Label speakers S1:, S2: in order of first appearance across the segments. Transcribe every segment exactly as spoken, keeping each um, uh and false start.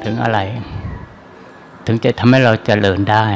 S1: ถึงอะไรถึงจะทำให้เราเจริญได้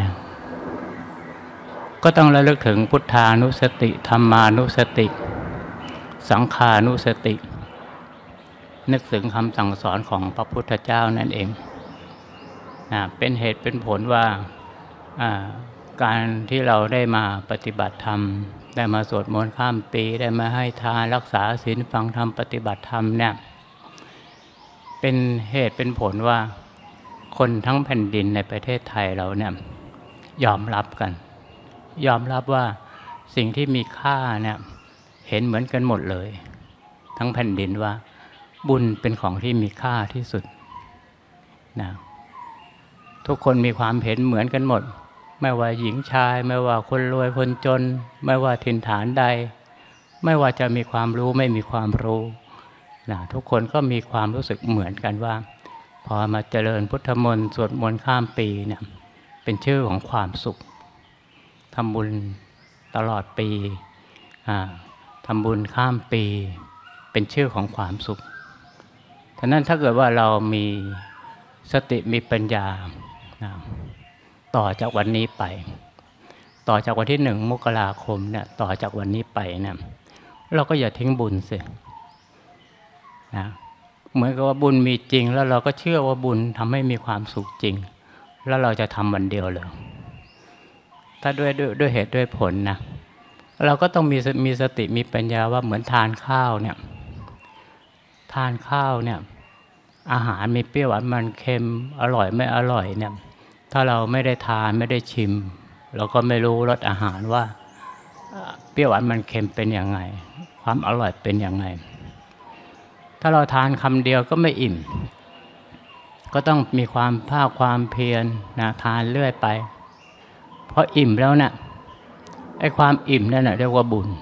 S1: ก็ต้องระลึกถึงพุทธานุสติธรรมานุสติสังขานุสตินึกถึงคำสั่งสอนของพระพุทธเจ้านั่นเองนะเป็นเหตุเป็นผลว่าการที่เราได้มาปฏิบัติธรรมได้มาสวดมนต์ข้ามปีได้มาให้ทานรักษาศีลฟังธรรมปฏิบัติธรรมเนี่ยเป็นเหตุเป็นผลว่าคนทั้งแผ่นดินในประเทศไทยเราเนี่ยยอมรับกันยอมรับว่าสิ่งที่มีค่าเนี่ยเห็นเหมือนกันหมดเลยทั้งแผ่นดินว่าบุญเป็นของที่มีค่าที่สุดนะทุกคนมีความเห็นเหมือนกันหมดไม่ว่าหญิงชายไม่ว่าคนรวยคนจนไม่ว่าถิ่นฐานใดไม่ว่าจะมีความรู้ไม่มีความรู้นะทุกคนก็มีความรู้สึกเหมือนกันว่าพอมาเจริญพุทธมนต์สวดมนต์ข้ามปีเนี่ยเป็นชื่อของความสุขทำบุญตลอดปีทำบุญข้ามปีเป็นชื่อของความสุขฉะนั้นถ้าเกิดว่าเรามีสติมีปัญญานะต่อจากวันนี้ไปต่อจากวันที่หนึ่งมกราคมเนี่ยต่อจากวันนี้ไปเนี่ยเราก็อย่าทิ้งบุญสินะเหมือนกับว่าบุญมีจริงแล้วเราก็เชื่อว่าบุญทำให้มีความสุขจริงแล้วเราจะทำวันเดียวเลยถ้าด้วยด้วยด้วยเหตุด้วยผลนะเราก็ต้องมีมีสติมีปัญญาว่าเหมือนทานข้าวเนี่ยทานข้าวเนี่ยอาหารมีเปรี้ยวหวานมันเค็มอร่อยไม่อร่อยเนี่ยถ้าเราไม่ได้ทานไม่ได้ชิมเราก็ไม่รู้รสอาหารว่าเปรี้ยวหวานมันเค็มเป็นยังไงความอร่อยเป็นยังไงถ้าเราทานคำเดียวก็ไม่อิ่มก็ต้องมีความภาคความเพียรนะทานเรื่อยไปพออิ่มแล้วเนี่ยไอ้ความอิ่มนั่นน่ะเรียกว่าบุญ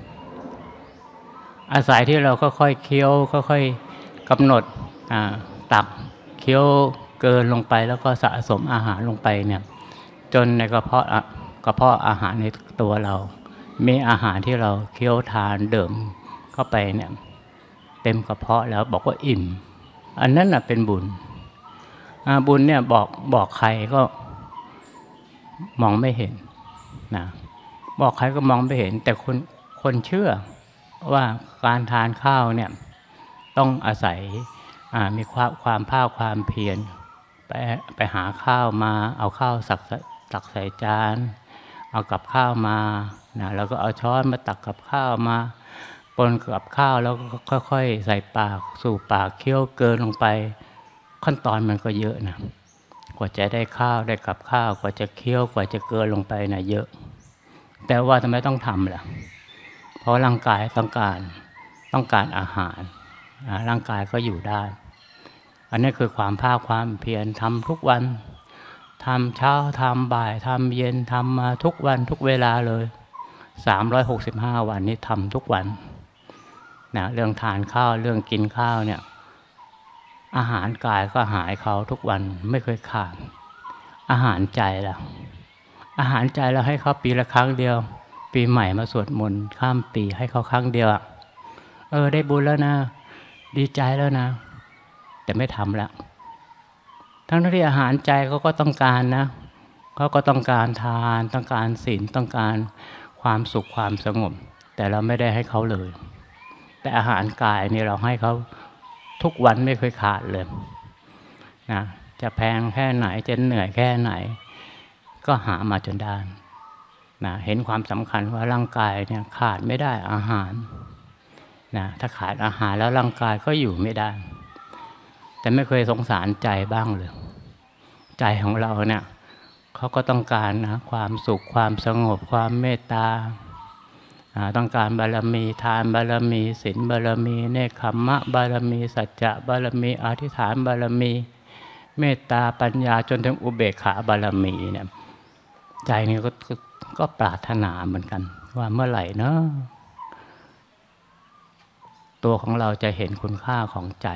S1: อาศัยที่เราก็ค่อยเคี้ยวค่อยๆกำหนดตักเคี้ยวเกินลงไปแล้วก็สะสมอาหารลงไปเนี่ยจนในกระเพาะกระเพาะอาหารในตัวเรามีอาหารที่เราเคี้ยวทานดื่มเข้าไปเนี่ยเต็มกระเพาะแล้วบอกว่าอิ่มอันนั้นน่ะเป็นบุญบุญเนี่ยบอกบอกใครก็มองไม่เห็นนะบอกใครก็มองไม่เห็นแต่คนคนเชื่อว่าการทานข้าวเนี่ยต้องอาศัยมีความความภาคความเพียรไปไปหาข้าวมาเอาข้าวสักตักใส่จานเอากับข้าวมานะแล้วก็เอาช้อนมาตักกับข้าวมาปนกับข้าวแล้วก็ค่อยๆใส่ปากสู่ปากเคี้ยวเกินลงไปขั้นตอนมันก็เยอะนะกว่าจะได้ข้าวได้กับข้าวกว่าจะเคี้ยวกว่าจะเกินลงไปนะเยอะแต่ว่าทำไมต้องทำล่ะเพราะร่างกายต้องการต้องการอาหารร่างกายก็อยู่ได้อันนี้คือความภาคความเพียรทำทุกวันทำเช้าทำบ่ายทำเย็นทำมาทุกวันทุกเวลาเลยสามร้อยหกสิบห้าวันนี้ทำทุกวันนะเรื่องทานข้าวเรื่องกินข้าวเนี่ยอาหารกายก็หายเขาทุกวันไม่เคยขาดอาหารใจล่ะอาหารใจเราให้เขาปีละครั้งเดียวปีใหม่มาสวดมนต์ข้ามปีให้เขาครั้งเดียวเออได้บุญแล้วนะดีใจแล้วนะแต่ไม่ทำแล้วทั้งที่อาหารใจเขาก็ต้องการนะเขาก็ต้องการทานต้องการศีลต้องการความสุขความสงบแต่เราไม่ได้ให้เขาเลยแต่อาหารกายนี่เราให้เขาทุกวันไม่เคยขาดเลยนะจะแพงแค่ไหนจะเหนื่อยแค่ไหนก็หามาจนได้นะเห็นความสำคัญว่าร่างกายเนี่ยขาดไม่ได้อาหารนะถ้าขาดอาหารแล้วร่างกายก็อยู่ไม่ได้แต่ไม่เคยสงสารใจบ้างเลยใจของเราเนี่ยเขาก็ต้องการนะความสุขความสงบความเมตตาต้องการบารมีทานบารมีศีลบารมีเนคขมมะบารมีสัจจะบารมีอธิษฐานบารมีเมตตาปัญญาจนถึงอุเบกขาบารมีเนี่ยใจนี้ก็ก็ปรารถนาเหมือนกันว่าเมื่อไหร่เนาะตัวของเราจะเห็นคุณค่าของใจ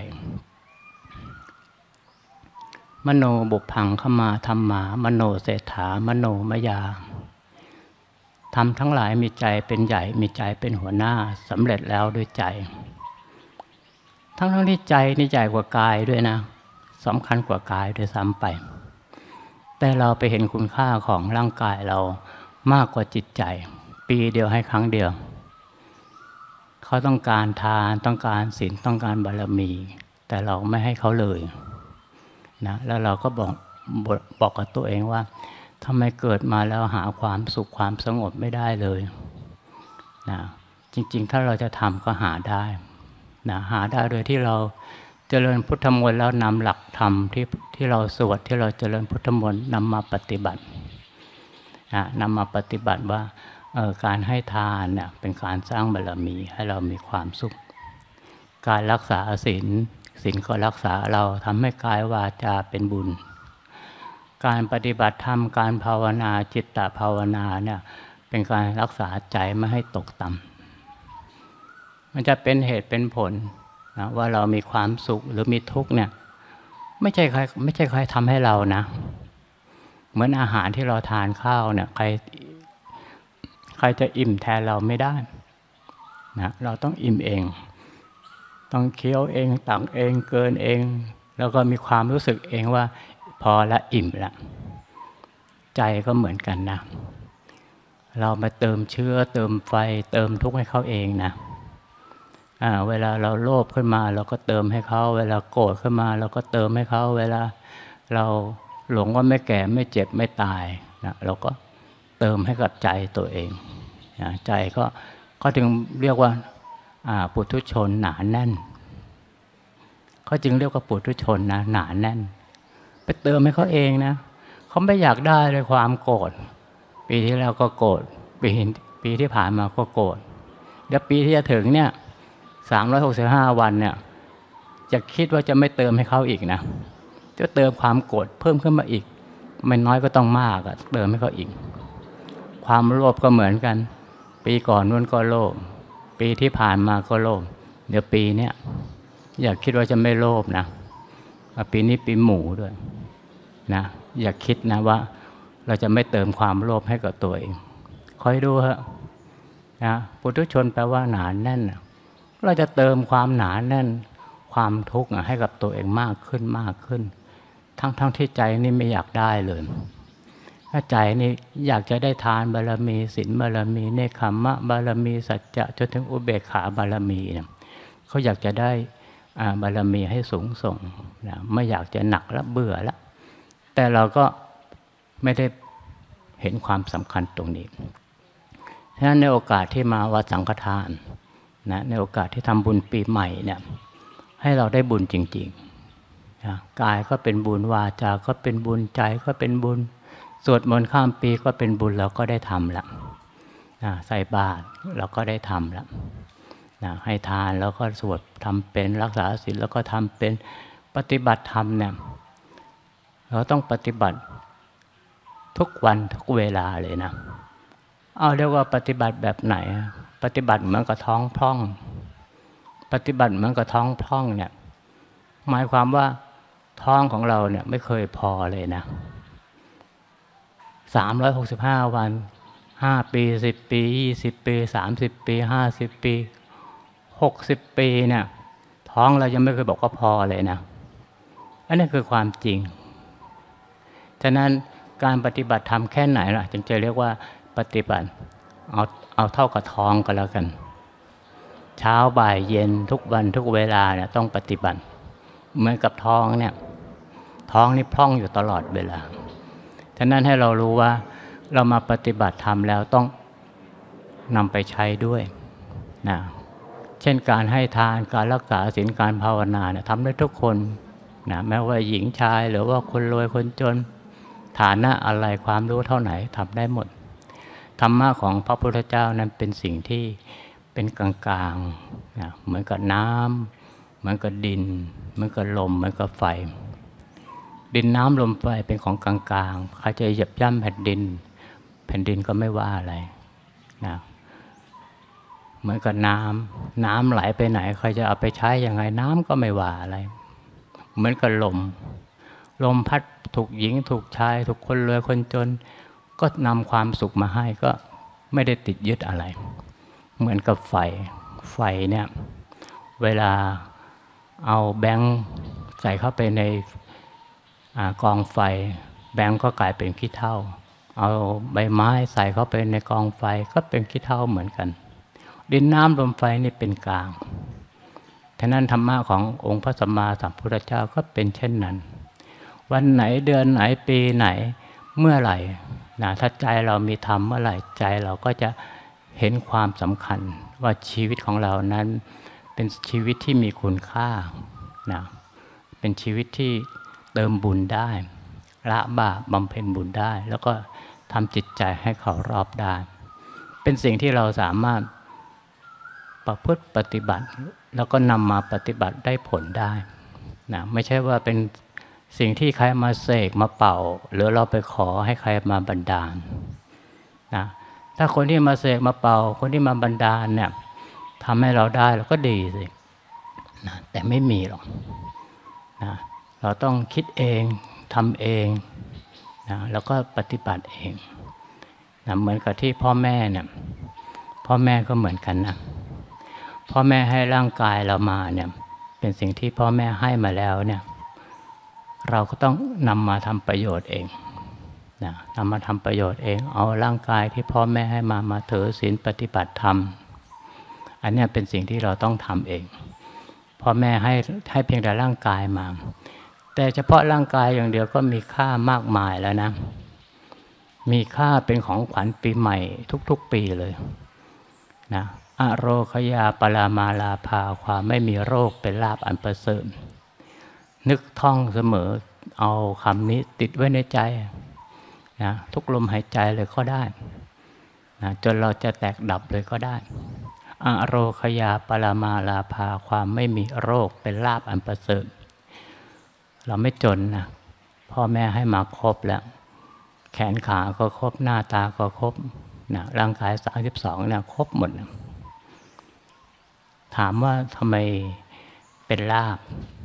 S1: มโนบุพพังขมาธรรมามโนเศรษฐามโนมยาทำทั้งหลายมีใจเป็นใหญ่มีใจเป็นหัวหน้าสำเร็จแล้วด้วยใจทั้งทั้งที่ใจนี่ใหญ่กว่ากายด้วยนะสำคัญกว่ากายด้วยซ้ำไปแต่เราไปเห็นคุณค่าของร่างกายเรามากกว่าจิตใจปีเดียวให้ครั้งเดียวเขาต้องการทานต้องการศีลต้องการบารมีแต่เราไม่ให้เขาเลยนะแล้วเราก็บอกบอกกับตัวเองว่าทำไมเกิดมาแล้วหาความสุขความสงบไม่ได้เลยนะจริงๆถ้าเราจะทำก็หาได้นะหาได้โดยที่เราเจริญพุทธมนต์แล้วนำหลักธรรมที่ที่เราสวดที่เราเจริญพุทธมนต์นำมาปฏิบัตินะนำมาปฏิบัติว่าการให้ทานเนี่ยเป็นการสร้างบารมีให้เรามีความสุขการรักษาศีลศีลก็รักษาเราทำให้กายวาจาเป็นบุญการปฏิบัติธรรมการภาวนาจิตตภาวนาเนี่ยเป็นการรักษาใจไม่ให้ตกต่ำมันจะเป็นเหตุเป็นผลนะว่าเรามีความสุขหรือมีทุกข์เนี่ยไม่ใช่ใครไม่ใช่ใครทำให้เรานะเหมือนอาหารที่เราทานข้าวเนี่ยใครใครจะอิ่มแทนเราไม่ได้นะเราต้องอิ่มเองต้องเคี้ยวเองตักเองเกินเองแล้วก็มีความรู้สึกเองว่าพอละอิ่มละใจก็เหมือนกันนะเรามาเติมเชื้อเติมไฟเติมทุกข์ให้เขาเองนะอ่าเวลาเราโลภขึ้นมาเราก็เติมให้เขาเวลาโกรธขึ้นมาเราก็เติมให้เขาเวลาเราหลงว่าไม่แก่ไม่เจ็บไม่ตายนะเราก็เติมให้กับใจตัวเองนะใจก็ก็ถึงเรียกว่าปุถุชนหนาแน่นเขาจึงเรียกว่าปุถุชนนะหนาแน่นไปเติมให้เขาเองนะเขาไม่อยากได้เลยความโกรธปีที่แล้วก็โกรธปีปีที่ผ่านมาก็โกรธเดี๋ยวปีที่จะถึงเนี่ยสามร้อยหกสิบห้าวันเนี่ยจะคิดว่าจะไม่เติมให้เขาอีกนะจะเติมความโกรธเพิ่มขึ้นมาอีกไม่น้อยก็ต้องมากอะเติมให้เขาอีกความโลภก็เหมือนกันปีก่อนนู้นก็โลภปีที่ผ่านมาก็โลภเดี๋ยวปีเนี้ยอย่าคิดว่าจะไม่โลภนะปีนี้ปีหมูด้วยนะอย่าคิดนะว่าเราจะไม่เติมความโลภให้กับตัวเองคอยดูเถอะนะปุถุชนแปลว่าหนาแน่นเราจะเติมความหนาแน่นความทุกข์ให้กับตัวเองมากขึ้นมากขึ้นทั้งทั้งที่ใจนี่ไม่อยากได้เลยถ้าใจนี่อยากจะได้ทานบารมีศีลบารมีเนคขมมะบารมีสัจจะจนถึงอุเบกขาบารมีเนี่ยเขาอยากจะได้บารมีให้สูงส่งนะไม่อยากจะหนักและเบื่อแล้วแต่เราก็ไม่ได้เห็นความสำคัญตรงนี้ฉะนั้นในโอกาสที่มาวัดสังฆทานนะในโอกาสที่ทำบุญปีใหม่เนี่ยให้เราได้บุญจริงๆนะกายก็เป็นบุญวาจาก็เป็นบุญใจก็เป็นบุญสวดมนต์ข้ามปีก็เป็นบุญเราก็ได้ทำละนะใส่บาตรเราก็ได้ทำละนะให้ทานแล้วก็สวดทำเป็นรักษาศีลแล้วก็ทำเป็นปฏิบัติธรรมเนี่ยเราต้องปฏิบัติทุกวันทุกเวลาเลยนะเอาเรียกว่าปฏิบัติแบบไหนปฏิบัติเหมือนกับท้องพร่องปฏิบัติเหมือนกับท้องพร่องเนี่ยหมายความว่าท้องของเราเนี่ยไม่เคยพอเลยนะสามร้อยหกสิบห้าวันห้าปีสิบปียี่สิบปีสามสิบปีห้าสิบปีหกสิบปีเนี่ยท้องเรายังไม่เคยบอกว่าพอเลยนะอันนี้คือความจริงฉะนั้นการปฏิบัติธรรมแค่ไหนล่ะจึงจะเรียกว่าปฏิบัติเอาเอาเท่ากับท้องก็แล้วกันเช้าบ่ายเย็นทุกวันทุกเวลาเนี่ยต้องปฏิบัติเหมือนกับท้องเนี่ยท้องนี่พร่องอยู่ตลอดเวลาฉะนั้นให้เรารู้ว่าเรามาปฏิบัติธรรมแล้วต้องนำไปใช้ด้วยนะเช่นการให้ทานการรักษาศีลการภาวนาเนี่ยทำได้ทุกคนนะแม้ว่าหญิงชายหรือว่าคนรวยคนจนฐานะอะไรความรู้เท่าไหนทำได้หมดธรรมะของพระพุทธเจ้านั้นเป็นสิ่งที่เป็นกลางๆนะเหมือนกับน้ำเหมือนกับดินเหมือนกับลมเหมือนกับไฟดินน้ำลมไฟเป็นของกลางๆใครจะเหยียบย่ำแผ่นดินแผ่นดินก็ไม่ว่าอะไรนะเหมือนกับน้ำน้ำไหลไปไหนใครจะเอาไปใช้ยังไงน้ำก็ไม่ว่าอะไรเหมือนกับลมลมพัดถูกหญิงถูกชายถูกคนรวยคนจนก็นำความสุขมาให้ก็ไม่ได้ติดยึดอะไรเหมือนกับไฟไฟเนี่ยเวลาเอาแบงค์ใส่เข้าไปในกองไฟแบงก์ก็กลายเป็นขี้เถ้าเอาใบไม้ใส่เข้าไปในกองไฟก็เป็นขี้เถ้าเหมือนกันดินน้ำลมไฟนี่เป็นกลางฉะนั้นธรรมะขององค์พระสัมมาสัมพุทธเจ้าก็เป็นเช่นนั้นวันไหนเดือนไหนปีไหนเมื่อไหร่นะถ้าใจเรามีธรรมเมื่อไหร่ใจเราก็จะเห็นความสำคัญว่าชีวิตของเรานั้นเป็นชีวิตที่มีคุณค่านะเป็นชีวิตที่เติมบุญได้ละบาปบำเพ็ญบุญได้แล้วก็ทำจิตใจให้เขารอบได้เป็นสิ่งที่เราสามารถประพฤติปฏิบัติแล้วก็นำมาปฏิบัติได้ผลได้นะไม่ใช่ว่าเป็นสิ่งที่ใครมาเสกมาเป่าหรือเราไปขอให้ใครมาบันดาลนะถ้าคนที่มาเสกมาเป่าคนที่มาบันดาลเนี่ยทำให้เราได้เราก็ดีสินะแต่ไม่มีหรอกนะเราต้องคิดเองทำเองนะแล้วก็ปฏิบัติเองนะเหมือนกับที่พ่อแม่เนี่ยพ่อแม่ก็เหมือนกันนะพ่อแม่ให้ร่างกายเรามาเนี่ยเป็นสิ่งที่พ่อแม่ให้มาแล้วเนี่ยเราก็ต้องนำมาทำประโยชน์เองนะนำมาทำประโยชน์เองเอาร่างกายที่พ่อแม่ให้มามาถือศีลปฏิบัติธรรมอันนี้เป็นสิ่งที่เราต้องทำเองพ่อแม่ให้ให้เพียงแต่ร่างกายมาแต่เฉพาะร่างกายอย่างเดียวก็มีค่ามากมายแล้วนะมีค่าเป็นของขวัญปีใหม่ทุกๆปีเลยนะอโรคยาปรามาลาภาความไม่มีโรคเป็นลาภอันประเสริฐนึกท่องเสมอเอาคำนี้ติดไว้ในใจนะทุกลมหายใจเลยก็ได้นะจนเราจะแตกดับเลยก็ได้อโรคยาปรามาลาภาความไม่มีโรคเป็นลาภอันประเสริฐเราไม่จนนะพ่อแม่ให้มาครบแล้วแขนขาก็ครบหน้าตาก็ครบนะร่างกายสามสิบสองเนี่ยครบหมดนะถามว่าทำไมเป็นลาภ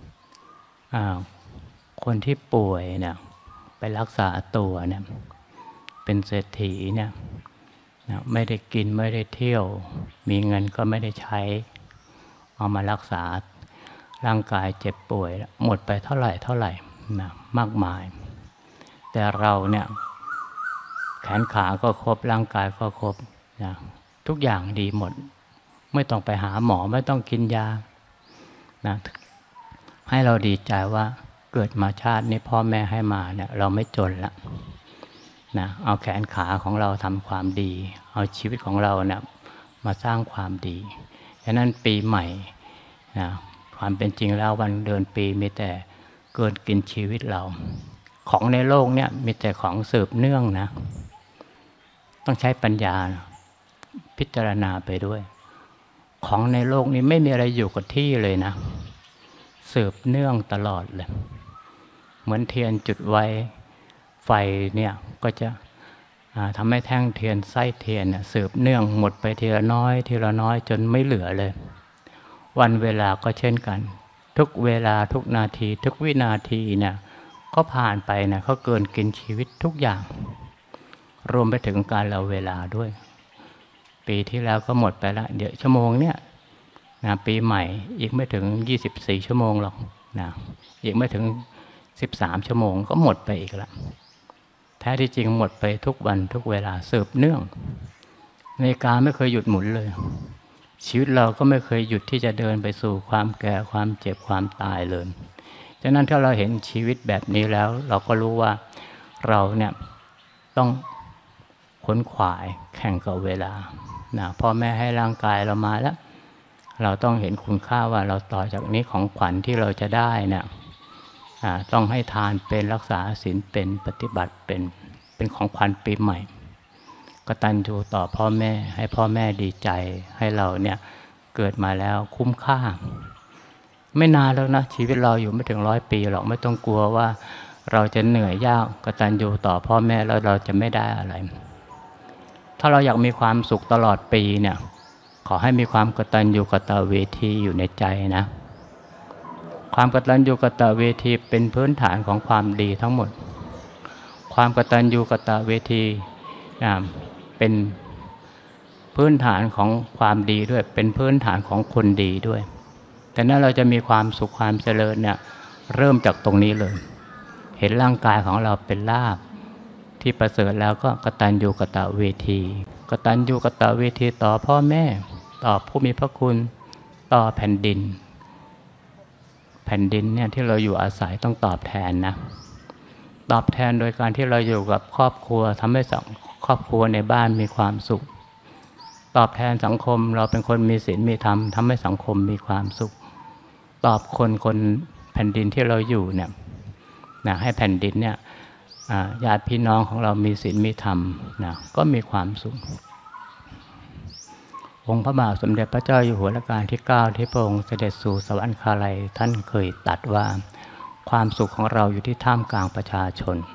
S1: คนที่ป่วยเนี่ยไปรักษาตัวเนี่ยเป็นเศรษฐีเนี่ยนะไม่ได้กินไม่ได้เที่ยวมีเงินก็ไม่ได้ใช้เอามารักษาร่างกายเจ็บป่วยหมดไปเท่าไหร่เท่าไหร่นะมากมายแต่เราเนี่ยแขนขาก็ครบร่างกายก็ครบนะทุกอย่างดีหมดไม่ต้องไปหาหมอไม่ต้องกินยานะให้เราดีใจว่าเกิดมาชาตินี้พ่อแม่ให้มาเนี่ยเราไม่จนละนะเอาแขนขาของเราทำความดีเอาชีวิตของเราเนี่ยมาสร้างความดีฉะนั้นปีใหม่นะความเป็นจริงแล้ววันเดือนปีมีแต่เกิดกินชีวิตเราของในโลกเนี่ยมีแต่ของสืบเนื่องนะต้องใช้ปัญญาพิจารณาไปด้วยของในโลกนี้ไม่มีอะไรอยู่กับที่เลยนะสืบเนื่องตลอดเลยเหมือนเทียนจุดไว้ไฟเนี่ยก็จะทำให้แท่งเทียนไส้เทียนสืบเนื่องหมดไปทีละน้อยทีละน้อยจนไม่เหลือเลยวันเวลาก็เช่นกันทุกเวลาทุกนาทีทุกวินาทีเนี่ยก็ผ่านไปนะเขาเกินกินชีวิตทุกอย่างรวมไปถึงการเราเวลาด้วยปีที่แล้วก็หมดไปแล้วเดี๋ยวชั่วโมงเนี่ยนะปีใหม่อีกไม่ถึงยี่สิบสี่ชั่วโมงหรอกนะอีกไม่ถึงสิบสามชั่วโมงก็หมดไปอีกแล้วแท้ที่จริงหมดไปทุกวันทุกเวลาสืบเนื่องนาฬิกาไม่เคยหยุดหมุนเลยชีวิตเราก็ไม่เคยหยุดที่จะเดินไปสู่ความแก่ความเจ็บความตายเลยฉะนั้นถ้าเราเห็นชีวิตแบบนี้แล้วเราก็รู้ว่าเราเนี่ยต้องขนขวายแข่งกับเวลานะพ่อแม่ให้ร่างกายเรามาแล้วเราต้องเห็นคุณค่าว่าเราต่อจากนี้ของขวัญที่เราจะได้เนี่ยต้องให้ทานเป็นรักษาศีลเป็นปฏิบัติเป็นเป็นของขวัญปีใหม่กตัญญูต่อพ่อแม่ให้พ่อแม่ดีใจให้เราเนี่ยเกิดมาแล้วคุ้มค่าไม่นานแล้วนะชีวิตเราอยู่ไม่ถึงร้อยปีหรอกไม่ต้องกลัวว่าเราจะเหนื่อยยากกตัญญูต่อพ่อแม่แล้วเราจะไม่ได้อะไรถ้าเราอยากมีความสุขตลอดปีเนี่ยขอให้มีความกตัญญูกตเวทีอยู่ในใจนะความกตัญญูกตเวทีเป็นพื้นฐานของความดีทั้งหมดความกตัญญูกตเวทีเป็นพื้นฐานของความดีด้วยเป็นพื้นฐานของคนดีด้วยแต่นั้นเราจะมีความสุขความเจริญเนี่ยเริ่มจากตรงนี้เลยเห็นร่างกายของเราเป็นลาภที่ประเสริฐแล้วก็กตัญญูกตเวทีกตัญญูกตเวทีต่อพ่อแม่ต่อผู้มีพระคุณต่อแผ่นดินแผ่นดินเนี่ยที่เราอยู่อาศัยต้องตอบแทนนะตอบแทนโดยการที่เราอยู่กับครอบครัวทำให้สังครอบครัวในบ้านมีความสุขตอบแทนสังคมเราเป็นคนมีศีลมีธรรมทำให้สังคมมีความสุขตอบคนคนแผ่นดินที่เราอยู่เนี่ยนะให้แผ่นดินเนี่ยญาติพี่น้องของเรามีศีลมีธรรมนะก็มีความสุของค์พระบาทสมเด็จพระเจ้าอยู่หัวรัชกาลที่เก้าที่พระองค์เสด็จสู่สวรรคาลัยท่านเคยตรัสว่าความสุขของเราอยู่ที่ท่ามกลางประชาชน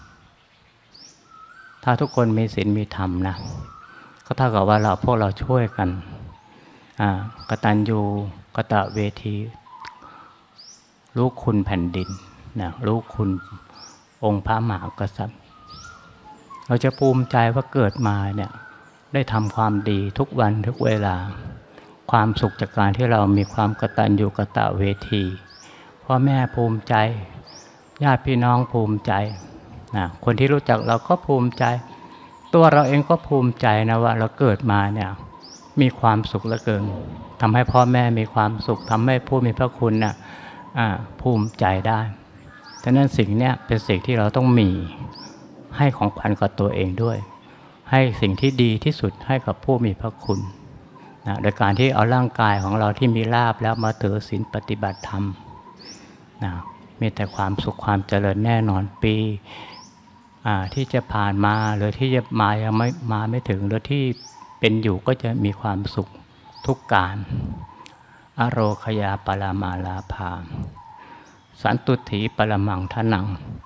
S1: ถ้าทุกคนมีศีลมีธรรมนะก็เท่ากับว่าเราพวกเราช่วยกันกตัญญูกตเวทีรู้คุณแผ่นดินนะรู้คุณองค์พระมหากษัตริย์เราจะภูมิใจว่าเกิดมาเนี่ยได้ทำความดีทุกวันทุกเวลาความสุขจากการที่เรามีความกตัญญูกตเวทีพ่อแม่ภูมิใจญาติพี่น้องภูมิใจนะคนที่รู้จักเราก็ภูมิใจตัวเราเองก็ภูมิใจนะว่าเราเกิดมาเนี่ยมีความสุขเหลือเกินทำให้พ่อแม่มีความสุขทำให้ผู้มีพระคุณนะ่ะภูมิใจได้ฉะนั้นสิ่งเนี้ยเป็นสิ่งที่เราต้องมีให้ของขวัญกับตัวเองด้วยให้สิ่งที่ดีที่สุดให้กับผู้มีพระคุณนะโดยการที่เอาร่างกายของเราที่มีลาภแล้วมาถือศีลปฏิบัติธรรมนะมีแต่ความสุขความเจริญแน่นอนปีที่จะผ่านมาหรือที่จะมายังไม่มาไม่ถึงหรือที่เป็นอยู่ก็จะมีความสุขทุกการอโรคยาปรามาลาภาสันตุถีปรมังทนัง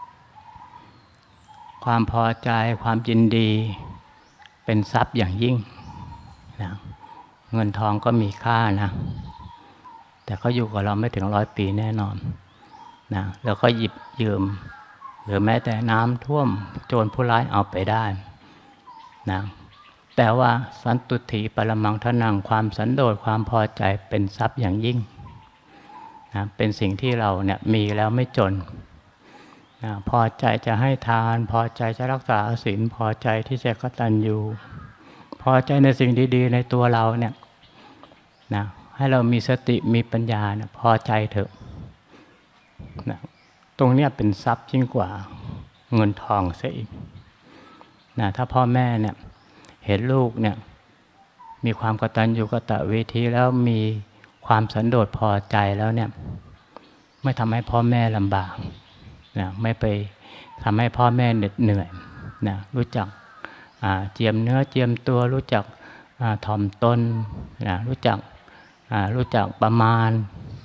S1: ความพอใจความยินดีเป็นทรัพย์อย่างยิ่งนะเงินทองก็มีค่านะแต่ก็อยู่กับเราไม่ถึงร้อยปีแน่นอนนะแล้วก็หยิบยืมหรือแม้แต่น้ำท่วมโจรผู้ร้ายเอาไปได้นะแต่ว่าสันตุถีปรมังทนังความสันโดษความพอใจเป็นทรัพย์อย่างยิ่งนะเป็นสิ่งที่เราเนี่ยมีแล้วไม่จนนะพอใจจะให้ทานพอใจจะรักษาศีลพอใจที่จะกตัญญูพอใจในสิ่งดีๆในตัวเราเนี่ยนะให้เรามีสติมีปัญญานะพอใจเถอะนะตรงนี้เป็นทรัพย์ยิ่งกว่าเงินทองเสียอีกนะถ้าพ่อแม่เนี่ยเห็นลูกเนี่ยมีความกตัญญูกตเวทีแล้วมีความสันโดษพอใจแล้วเนี่ยไม่ทำให้พ่อแม่ลำบากนะไม่ไปทำให้พ่อแม่เหน็ดเหนื่อยนะรู้จักเจียมเนื้อเจียมตัวรู้จักถ่อมตนนะรู้จักรู้จักประมาณ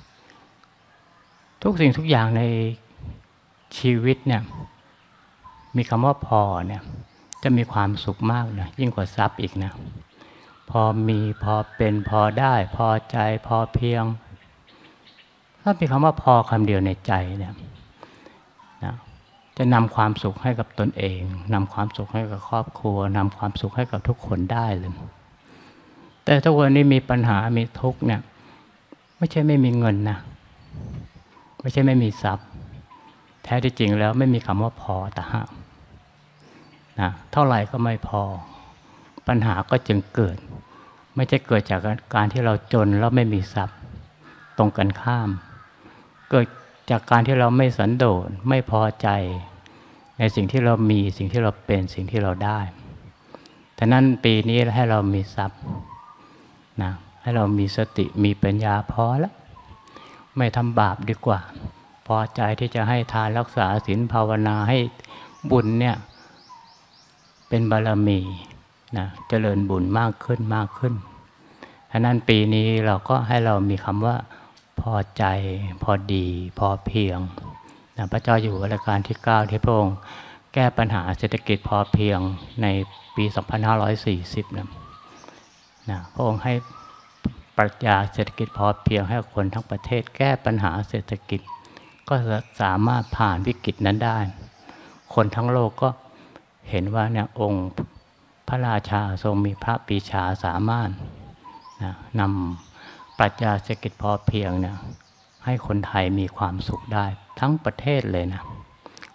S1: ทุกสิ่งทุกอย่างในชีวิตเนี่ยมีคำว่าพอเนี่ยจะมีความสุขมากนะยิ่งกว่าทรัพย์อีกนะพอมีพอเป็นพอได้พอใจพอเพียงถ้ามีคำว่าพอคำเดียวในใจเนี่ยนะจะนำความสุขให้กับตนเองนำความสุขให้กับครอบครัวนำความสุขให้กับทุกคนได้เลยแต่ทุกวันนี้มีปัญหามีทุกข์เนี่ยไม่ใช่ไม่มีเงินนะไม่ใช่ไม่มีทรัพย์แท้ที่จริงแล้วไม่มีคำว่าพอแต่ฮะนะเท่าไหร่ก็ไม่พอปัญหาก็จึงเกิดไม่ใช่เกิดจากการที่เราจนแล้วไม่มีทรัพย์ตรงกันข้ามเกิดจากการที่เราไม่สันโดษไม่พอใจในสิ่งที่เรามีสิ่งที่เราเป็นสิ่งที่เราได้ฉะนั้นปีนี้ให้เรามีทรัพย์นะให้เรามีสติมีปัญญาพอแล้วไม่ทำบาปดีกว่าพอใจที่จะให้ทานรักษาศีลภาวนาให้บุญเนี่ยเป็นบารมีนะเจริญบุญมากขึ้นมากขึ้นฉะนั้นปีนี้เราก็ให้เรามีคำว่าพอใจพอดีพอเพียงนะพระเจ้าอยู่หัวรัชกาลที่เก้าที่พระองค์แก้ปัญหาเศรษฐกิจพอเพียงในปีสองพันห้าร้อยสี่สิบนะนะพระองค์ให้ปรัชญาเศรษฐกิจพอเพียงให้คนทั้งประเทศแก้ปัญหาเศรษฐกิจก็สามารถผ่านวิกฤตนั้นได้คนทั้งโลกก็เห็นว่าเนี่ยองค์พระราชาทรงมีพระปรีชาสามารถนะนำปรัชญาเศรษฐกิจพอเพียงเนี่ยให้คนไทยมีความสุขได้ทั้งประเทศเลยนะ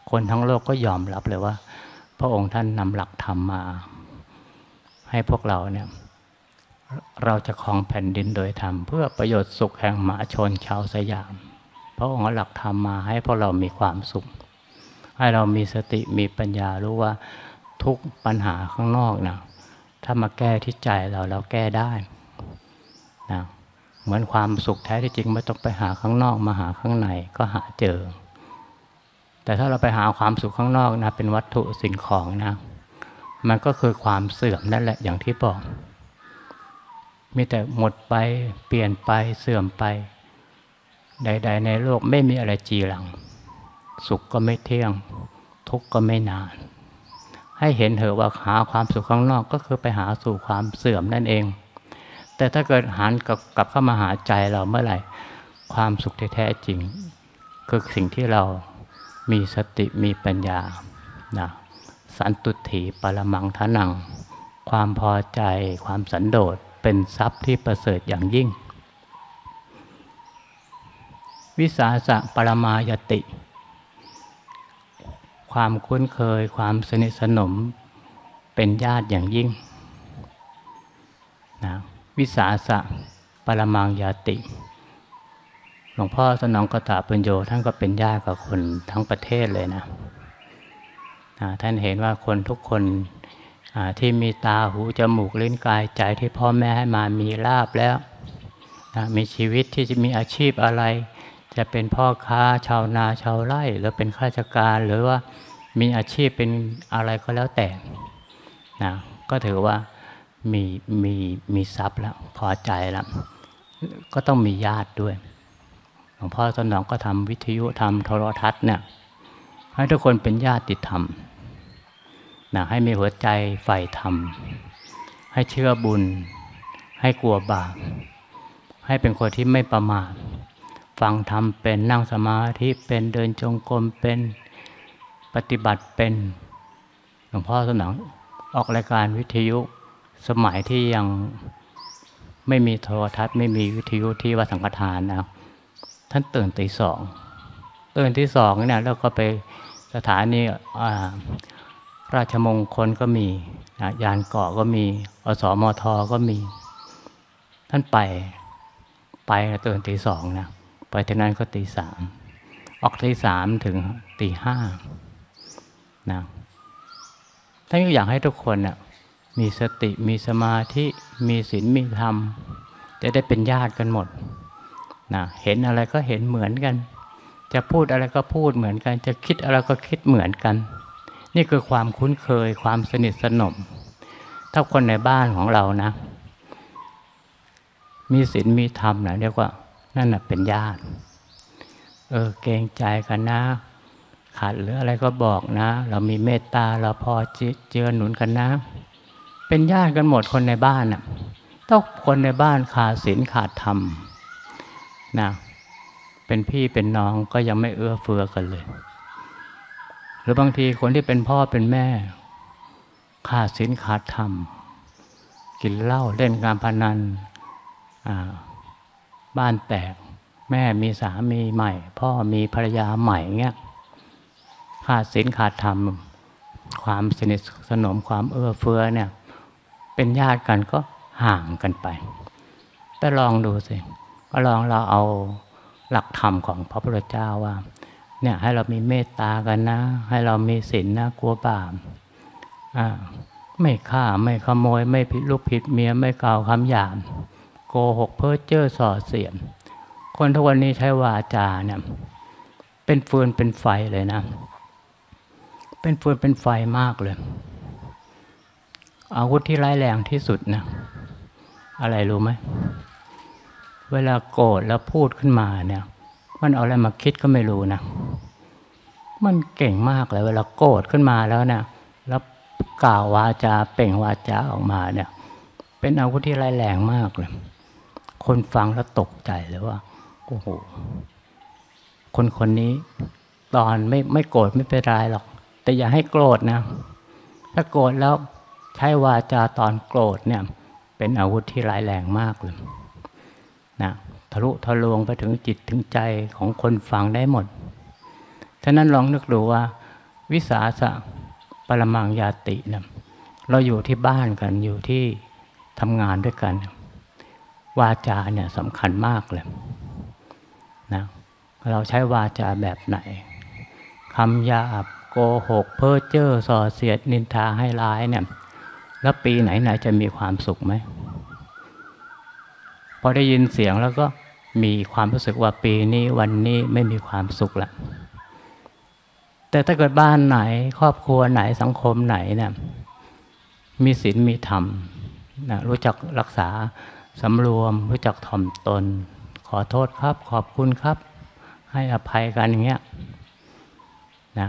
S1: คนทั้งโลกก็ยอมรับเลยว่าพระองค์ท่านนำหลักธรรมมาให้พวกเราเนี่ยเราจะครองแผ่นดินโดยธรรมเพื่อประโยชน์สุขแห่งมหาชนชาวสยามพระองค์เอาหลักธรรมมาให้พวกเรามีความสุขให้เรามีสติมีปัญญารู้ว่าทุกปัญหาข้างนอกนะถ้ามาแก้ที่ใจเราเราแก้ได้นะเหมือนความสุขแท้ที่จริงไม่ต้องไปหาข้างนอกมาหาข้างในก็หาเจอแต่ถ้าเราไปหาความสุขข้างนอกนะเป็นวัตถุสิ่งของนะมันก็คือความเสื่อมนั่นแหละอย่างที่บอกมีแต่หมดไปเปลี่ยนไปเสื่อมไปใดๆในโลกไม่มีอะไรจีรังสุขก็ไม่เที่ยงทุกข์ก็ไม่นานให้เห็นเถอะว่าหาความสุขข้างนอกก็คือไปหาสู่ความเสื่อมนั่นเองแต่ถ้าเกิดหันกลับกลับเข้ามาหาใจเราเมื่อไหร่ความสุขที่แท้จริงคือสิ่งที่เรามีสติมีปัญญานะสันตุถีปรมังทนังความพอใจความสันโดษเป็นทรัพย์ที่ประเสริฐอย่างยิ่งวิสาสะปรมายติความคุ้นเคยความสนิทสนมเป็นญาติอย่างยิ่งนะวิสาสะปรมังยติหลวงพ่อสนองกตปัญโยท่านก็เป็นญาติกับคนทั้งประเทศเลยนะนะท่านเห็นว่าคนทุกคนที่มีตาหูจมูกลิ้นกายใจที่พ่อแม่ให้มามีลาภแล้วนะมีชีวิตที่จะมีอาชีพอะไรจะเป็นพ่อค้าชาวนาชาวไร่หรือเป็นข้าราชการหรือว่ามีอาชีพเป็นอะไรก็แล้วแต่นะก็ถือว่ามีมีมีทรัพย์แล้วพอใจแล้วก็ต้องมีญาติด้วยหลวงพ่อสนองก็ทำวิทยุทำโทรทัศน์เนี่ยให้ทุกคนเป็นญาติธรรมนะให้มีหัวใจใฝ่ธรรมให้เชื่อบุญให้กลัวบาปให้เป็นคนที่ไม่ประมาทฟังธรรมเป็นนั่งสมาธิเป็นเดินจงกรมเป็นปฏิบัติเป็นหลวงพ่อสนองออกรายการวิทยุสมัยที่ยังไม่มีโทรทัศน์ไม่มีวิทยุที่วัดสังฆทานนะท่านตื่นตีสองตื่นที่สองเนี่ยแล้วก็ไปสถานีราชมงคลก็มีนะยานเกาะก็มีอสมทก็มีท่านไปไปตื่นตีสองนะไปที่นั้นก็ตีสามออกตีสามถึงตีห้านะท่านก็อยากให้ทุกคนนะมีสติมีสมาธิมีศีลมีธรรมจะได้เป็นญาติกันหมดนะเห็นอะไรก็เห็นเหมือนกันจะพูดอะไรก็พูดเหมือนกันจะคิดอะไรก็คิดเหมือนกันนี่คือความคุ้นเคยความสนิทสนมถ้าคนในบ้านของเรานะมีศีลมีธรรมนะเรียกว่านั่นน่ะเป็นญาติเออเกรงใจกันนะขาดหรืออะไรก็บอกนะเรามีเมตตาเราพอเจือหนุนกันนะเป็นญาติกันหมดคนในบ้านน่ะต้องคนในบ้านขาดศีลขาดธรรมนะเป็นพี่เป็นน้องก็ยังไม่เอื้อเฟื้อกันเลยหรือบางทีคนที่เป็นพ่อเป็นแม่ขาดศีลขาดธรรมกินเหล้าเล่นการพนันบ้านแตกแม่มีสามีใหม่พ่อมีภรรยาใหม่เงี้ยขาดศีลขาดธรรมความสนิทสนมความเอื้อเฟื้อเนี่ยเป็นญาติกันก็ห่างกันไปแต่ลองดูสิก็ลองเราเอาหลักธรรมของพระพุทธเจ้าว่าเนี่ยให้เรามีเมตตากันนะให้เรามีศีลนะกลัวบาปไม่ฆ่าไม่ขโมยไม่ผิดลูกผิดเมียไม่กล่าวคำหยาบโกหกเพ้อเจ้อส่อเสียดคนทุกวันนี้ใช้วาจาเนี่ยเป็นฟืนเป็นไฟเลยนะเป็นฟืนเป็นไฟมากเลยอาวุธที่ร้ายแรงที่สุดนะอะไรรู้ไหมเวลาโกรธแล้วพูดขึ้นมาเนี่ยมันเอาอะไรมาคิดก็ไม่รู้นะมันเก่งมากเลยเวลาโกรธขึ้นมาแล้วเนี่ยแล้วกล่าววาจาเปล่งวาจาออกมาเนี่ยเป็นอาวุธที่ร้ายแรงมากเลยคนฟังแล้วตกใจเลยว่าโอ้โหคนคนนี้ตอนไม่ไม่โกรธไม่เป็นไรหรอกแต่อย่าให้โกรธนะถ้าโกรธแล้วใช้วาจาตอนโกรธเนี่ยเป็นอาวุธที่ร้ายแรงมากเลยนะทะลุทะลวงไปถึงจิตถึงใจของคนฟังได้หมดฉะนั้นลองนึกดูว่าวิสาสะปรมังยาตินะเราอยู่ที่บ้านกันอยู่ที่ทำงานด้วยกันวาจาเนี่ยสำคัญมากเลยนะเราใช้วาจาแบบไหนคำหยาบโกหกเพ้อเจ้อส่อเสียดนินทาให้ร้ายเนี่ยแล้วปีไหนไหนจะมีความสุขไหมพอได้ยินเสียงแล้วก็มีความรู้สึกว่าปีนี้วันนี้ไม่มีความสุขละแต่ถ้าเกิดบ้านไหนครอบครัวไหนสังคมไหนเนี่ยมีศีลมีธรรมนะรู้จักรักษาสำรวมรู้จักถ่อมตนขอโทษครับขอบคุณครับให้อภัยกันอย่างเงี้ยนะ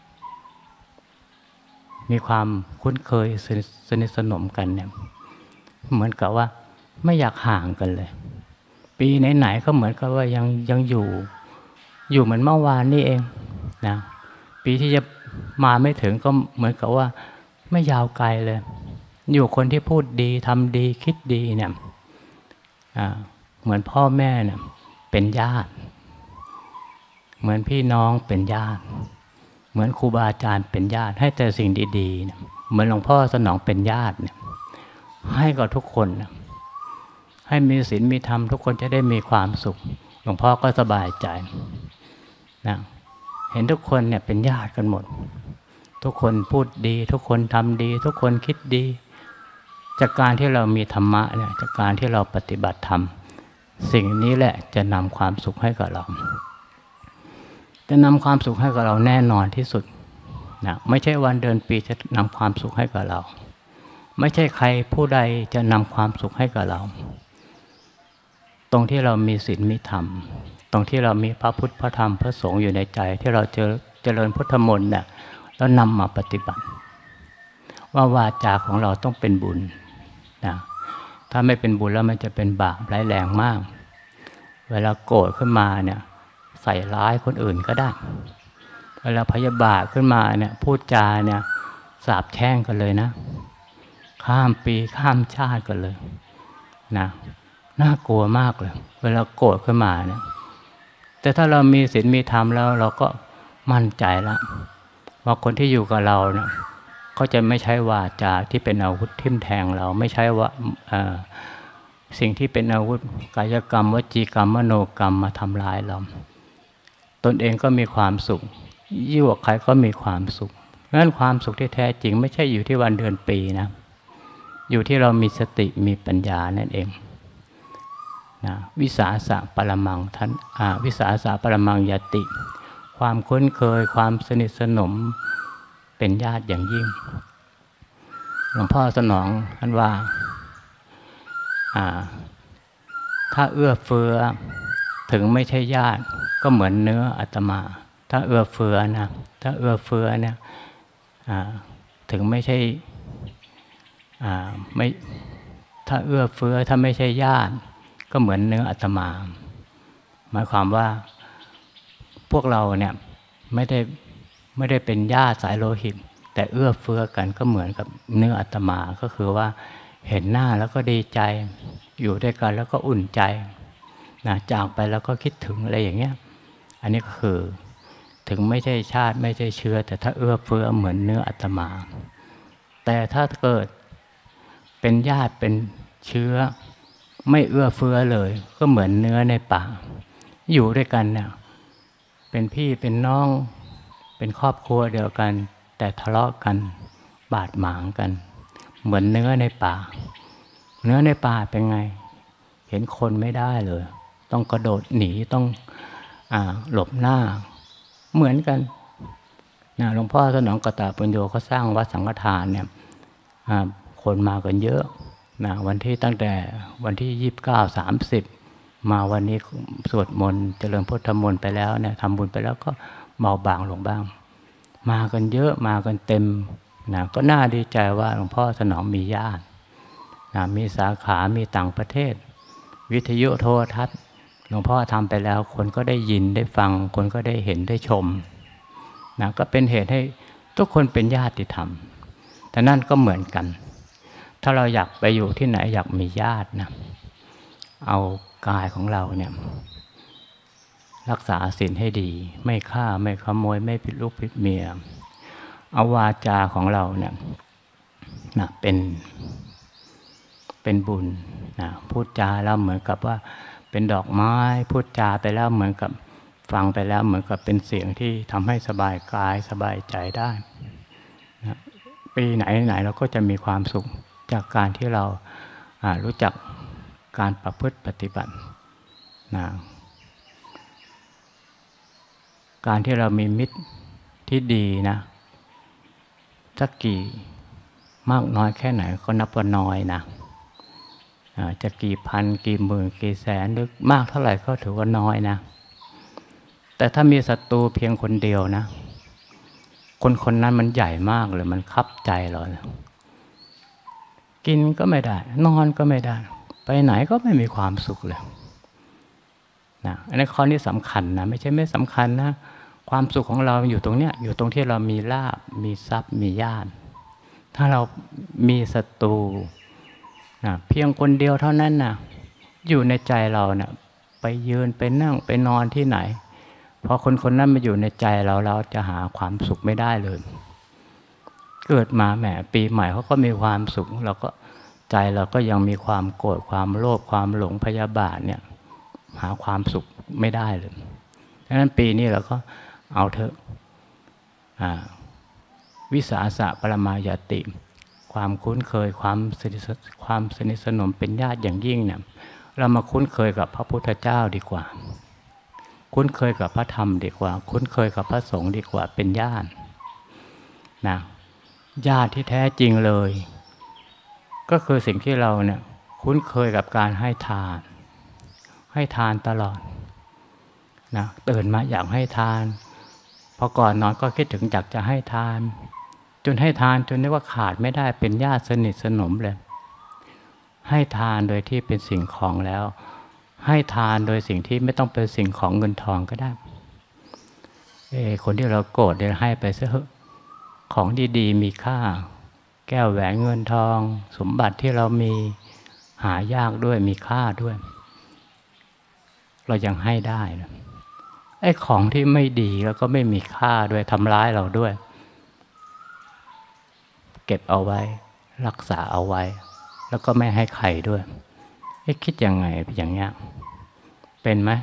S1: มีความคุ้นเคยสนิทสนมกันเนี่ยเหมือนกับว่าไม่อยากห่างกันเลยปีไหนๆก็เหมือนกับว่ายังยังอยู่อยู่เหมือนเมื่อวานนี่เองนะปีที่จะมาไม่ถึงก็เหมือนกับว่าไม่ยาวไกลเลยอยู่คนที่พูดดีทำดีคิดดีเนี่ยเหมือนพ่อแม่เนี่ยเป็นญาติเหมือนพี่น้องเป็นญาติเหมือนครูบาอาจารย์เป็นญาติให้แต่สิ่งดีๆเนี่ยเหมือนหลวงพ่อสนองเป็นญาติเนี่ยให้กับทุกคนนะให้มีศีลมีธรรมทุกคนจะได้มีความสุขหลวงพ่อก็สบายใจนะเห็นทุกคนเนี่ยเป็นญาติกันหมดทุกคนพูดดีทุกคนทำดีทุกคนคิดดีจากการที่เรามีธรรมะเนี่ยจากการที่เราปฏิบัติธรรมสิ่งนี้แหละจะนำความสุขให้กับเราจะนำความสุขให้กับเราแน่นอนที่สุดนะไม่ใช่วันเดือนปีจะนำความสุขให้กับเราไม่ใช่ใครผู้ใดจะนำความสุขให้กับเราตรงที่เรามีศีลมีธรรมตรงที่เรามีพระพุทธพระธรรมพระสงฆ์อยู่ในใจที่เราเจอเจริญพุทธมนต์เนี่ยแล้วนำมาปฏิบัติว่าวาจาของเราต้องเป็นบุญนะถ้าไม่เป็นบุญแล้วมันจะเป็นบาปร้ายแรงมากเวลาโกรธขึ้นมาเนี่ยใส่ร้ายคนอื่นก็ได้เวลาพยาบาทขึ้นมาเนี่ยพูดจาเนี่ยสาปแช่งกันเลยนะข้ามปีข้ามชาติกันเลยนะน่ากลัวมากเลยเวลาโกรธขึ้นมาเนี่ยแต่ถ้าเรามีศีลมีธรรมแล้วเราก็มั่นใจแล้วว่าคนที่อยู่กับเราเนี่ยเขาจะไม่ใช้วาจาที่เป็นอาวุธทิ่มแทงเราไม่ใช่ว่าสิ่งที่เป็นอาวุธกายกรรมวจีกรรมมโนกรรมมาทำร้ายเราตนเองก็มีความสุขอยู่กับใครก็มีความสุขงั้นความสุขที่แท้จริงไม่ใช่อยู่ที่วันเดือนปีนะอยู่ที่เรามีสติมีปัญญานั่นเองนะวิสาสะปรมังท่านวิสาสะปรมังยติความคุ้นเคยความสนิทสนมเป็นญาติอย่างยิ่งหลวงพ่อสนองท่านว่าถ้าเอื้อเฟื้อถึงไม่ใช่ญาติก็เหมือนเนื้ออาตมาถ้าเอื้อเฟื้อนะถ้าเอื้อเฟื้อเนี่ยถึงไม่ใช่ไม่ถ้าเอื้อเฟื้อถ้าไม่ใช่ญาติก็เหมือนเนื้ออาตมาหมายความว่าพวกเราเนี่ยไม่ได้ไม่ได้เป็นญาติสายโลหิตแต่เอื้อเฟื้อกันก็เหมือนกับเนื้ออาตมาก็คือว่าเห็นหน้าแล้วก็ดีใจอยู่ด้วยกันแล้วก็อุ่นใจนะจากไปแล้วก็คิดถึงอะไรอย่างเงี้ยอันนี้ก็คือถึงไม่ใช่ชาติไม่ใช่เชื้อแต่ถ้าเอื้อเฟื้อเหมือนเนื้ออาตมาแต่ถ้าเกิดเป็นญาติเป็นเชื้อไม่เอื้อเฟื้อเลยก็เหมือนเนื้อในป่าอยู่ด้วยกันเนี่ยเป็นพี่เป็นน้องเป็นครอบครัวเดียวกันแต่ทะเลาะกันบาดหมางกันเหมือนเนื้อในป่าเนื้อในป่าเป็นไงเห็นคนไม่ได้เลยต้องกระโดดหนีต้องอ่าหลบหน้าเหมือนกันนะหลวงพ่อสนองกตปัญโยเขาสร้างวัดสังฆทานเนี่ยคนมากันเยอะนะวันที่ตั้งแต่วันที่ยี่สิบเก้าสามสิบมาวันนี้สวดมนต์เจริญพุทธมนต์ไปแล้วเนี่ยทำบุญไปแล้วก็เบาบางลงบ้างมากันเยอะมากันเต็มนะก็น่าดีใจว่าหลวงพ่อสนองมีญาตินะมีสาขามีต่างประเทศวิทยุโทรทัศน์หลวงพ่อทำไปแล้วคนก็ได้ยินได้ฟังคนก็ได้เห็นได้ชมนะก็เป็นเหตุให้ทุกคนเป็นญาติธรรมแต่นั่นก็เหมือนกันถ้าเราอยากไปอยู่ที่ไหนอยากมีญาตินะเอากายของเราเนี่ยรักษาศีลให้ดีไม่ฆ่าไม่ขโมยไม่ผิดลูกผิดเมียเอาวาจาของเราเนี่ยนะเป็นเป็นบุญนะพูดจาแล้วเหมือนกับว่าเป็นดอกไม้พูดจาไปแล้วเหมือนกับฟังไปแล้วเหมือนกับเป็นเสียงที่ทำให้สบายกายสบายใจได้นะปีไหนไหนเราก็จะมีความสุขจากการที่เรารู้จักการประพฤติปฏิบัตินะการที่เรามีมิตรที่ดีนะสักกี่มากน้อยแค่ไหนก็นับว่าน้อยนะจะกี่พันกี่หมื่นกี่แสนหรือมากเท่าไหร่ก็ถือว่าน้อยนะแต่ถ้ามีศัตรูเพียงคนเดียวนะคนคนนั้นมันใหญ่มากเลยมันคับใจเรากินก็ไม่ได้นอนก็ไม่ได้ไปไหนก็ไม่มีความสุขเลยนะอันนี้ข้อนี้สำคัญนะไม่ใช่ไม่สำคัญนะความสุขของเราอยู่ตรงเนี้ยอยู่ตรงที่เรามีลาภมีทรัพย์มีญาติถ้าเรามีศัตรูนะเพียงคนเดียวเท่านั้นนะอยู่ในใจเราเนะไปยืนไปนั่งไปนอนที่ไหนพอคนคนนั้นมาอยู่ในใจเราเราจะหาความสุขไม่ได้เลยเกิดมาแหมปีใหม่เขาก็มีความสุขเราก็ใจเราก็ยังมีความโกรธความโลภความหลงพยาบาทเนี่ยหาความสุขไม่ได้เลยดังนั้นปีนี้เราก็เอาเถอะวิสาสะปรมายาติความคุ้นเคยความสนิทความสนิทสนมเป็นญาติอย่างยิ่งเนี่ยเรามาคุ้นเคยกับพระพุทธเจ้าดีกว่าคุ้นเคยกับพระธรรมดีกว่าคุ้นเคยกับพระสงฆ์ดีกว่าเป็นญาตินะญาติที่แท้จริงเลยก็คือสิ่งที่เราเนี่ยคุ้นเคยกับการให้ทานให้ทานตลอดนะตื่นมาอยากให้ทานพอก่อนนอนก็คิดถึงอยากจะให้ทานจนให้ทานจนเรียกว่าขาดไม่ได้เป็นญาติสนิทสนมเลยให้ทานโดยที่เป็นสิ่งของแล้วให้ทานโดยสิ่งที่ไม่ต้องเป็นสิ่งของเงินทองก็ได้เออคนที่เราโกรธเนี่ยให้ไปซะของดีๆมีค่าแก้วแหวนเงินทองสมบัติที่เรามีหายากด้วยมีค่าด้วยเรายังให้ได้นะไอ้ของที่ไม่ดีแล้วก็ไม่มีค่าด้วยทำร้ายเราด้วยเก็บเอาไว้รักษาเอาไว้แล้วก็ไม่ให้ใครด้วยไอ้คิดยังไงอย่างเงี้ยเป็นไหม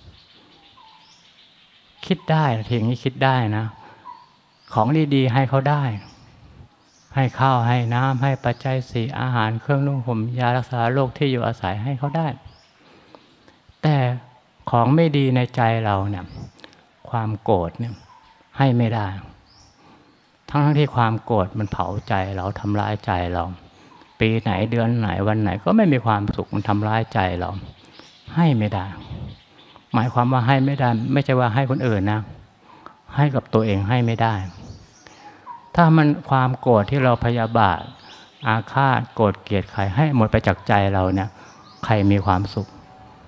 S1: คิดได้ทีนี้คิดได้นะของดีๆให้เขาได้ให้ข้าวให้น้ำให้ปัจจัยสี่อาหารเครื่องนุ่งห่มยารักษาโรคที่อยู่อาศัยให้เขาได้แต่ของไม่ดีในใจเราเนี่ยความโกรธเนี่ยให้ไม่ได้ทั้งทั้งที่ความโกรธมันเผาใจเราทำร้ายใจเราปีไหนเดือนไหนวันไหนก็ไม่มีความสุขมันทำร้ายใจเราให้ไม่ได้หมายความว่าให้ไม่ได้ไม่ใช่ว่าให้คนอื่นนะให้กับตัวเองให้ไม่ได้ถ้ามันความโกรธที่เราพยาบาทอาฆาตโกรธเกลียดใครให้หมดไปจากใจเราเนี่ยใครมีความสุข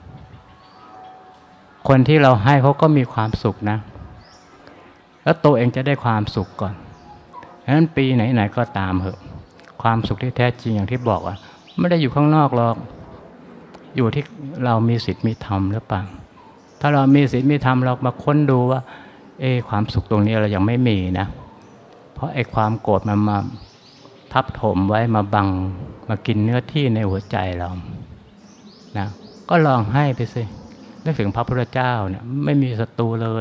S1: คนที่เราให้เขาก็มีความสุขนะแล้วตัวเองจะได้ความสุขก่อนฉะนั้นปีไหนๆก็ตามเหอะความสุขที่แท้จริงอย่างที่บอกว่าไม่ได้อยู่ข้างนอกหรอกอยู่ที่เรามีศีลมีธรรมหรือเปล่าถ้าเรามีศีลมีธรรมเรามาค้นดูว่าเออความสุขตรงนี้เรายังไม่มีนะเพราะไอ้ความโกรธมันมาทับถมไว้มาบังมากินเนื้อที่ในหัวใจเรานะก็ลองให้ไปสินึกถึงพระพุทธเจ้าเนี่ยไม่มีศัตรูเลย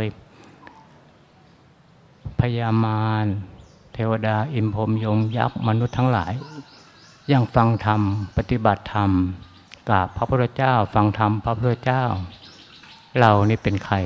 S1: พญามารเทวดาอินพรหมยมยักษ์มนุษย์ทั้งหลายยังฟังธรรมปฏิบัติธรรมกับพระพุทธเจ้าฟังธรรมพระพุทธเจ้าเรานี่เป็นใคร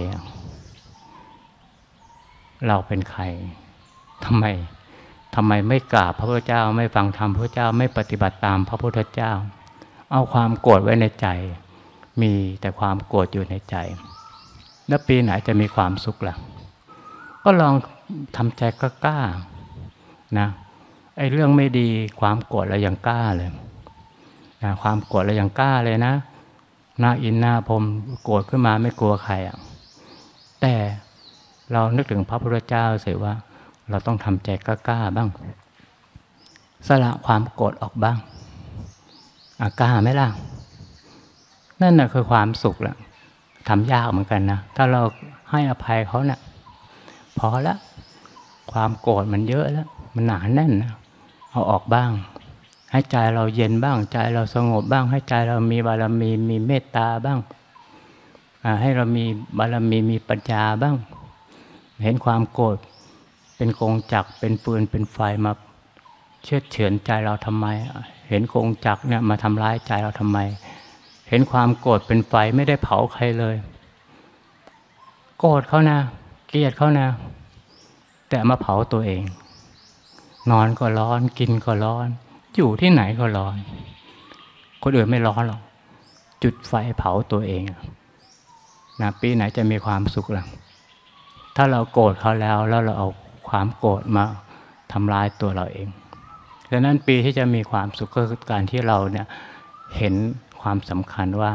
S1: เราเป็นใครทำไมทำไมไม่กราบพระพุทธเจ้าไม่ฟังธรรมพระพุทธเจ้าไม่ปฏิบัติตามพระพุทธเจ้าเอาความโกรธไว้ในใจมีแต่ความโกรธอยู่ในใจแล้วปีไหนจะมีความสุขล่ะก็ลองทำใจกล้าๆนะไอ้เรื่องไม่ดีความโกรธเรายังกล้าเลยนะความโกรธเรายังกล้าเลยนะหน้าอินหน้าพรหมโกรธขึ้นมาไม่กลัวใครอ่ะแต่เรานึกถึงพระพุทธเจ้าเสียว่าเราต้องทำใจกล้าๆบ้างสละความโกรธออกบ้างกล้าไหมล่ะนั่นน่ะคือความสุขแหละทำยากเหมือนกันนะถ้าเราให้อภัยเขาเนี่ยพอละความโกรธมันเยอะแล้วมันหนาแน่นนะเอาออกบ้างให้ใจเราเย็นบ้างใจเราสงบบ้างให้ใจเรามีบารมีมีเมตตาบ้างให้เรามีบารมีมีปัญญาบ้างเห็นความโกรธเป็นกงจักรเป็นฟืนเป็นไฟมาเชือดเฉือนใจเราทำไมเห็นกงจักรเนี่ยมาทำร้ายใจเราทำไมเห็นความโกรธเป็นไฟไม่ได้เผาใครเลยโกรธเขานะเกลียดเขานะแต่มาเผาตัวเองนอนก็ร้อนกินก็ร้อนอยู่ที่ไหนก็ร้อนคนอื่นไม่ร้อนหรอกจุดไฟเผาตัวเองนะปีไหนจะมีความสุขล่ะถ้าเราโกรธเขาแล้วแล้วเราเอาความโกรธมาทำลายตัวเราเองดังนั้นปีที่จะมีความสุขก็คือการที่เราเนี่ยเห็นความสำคัญว่า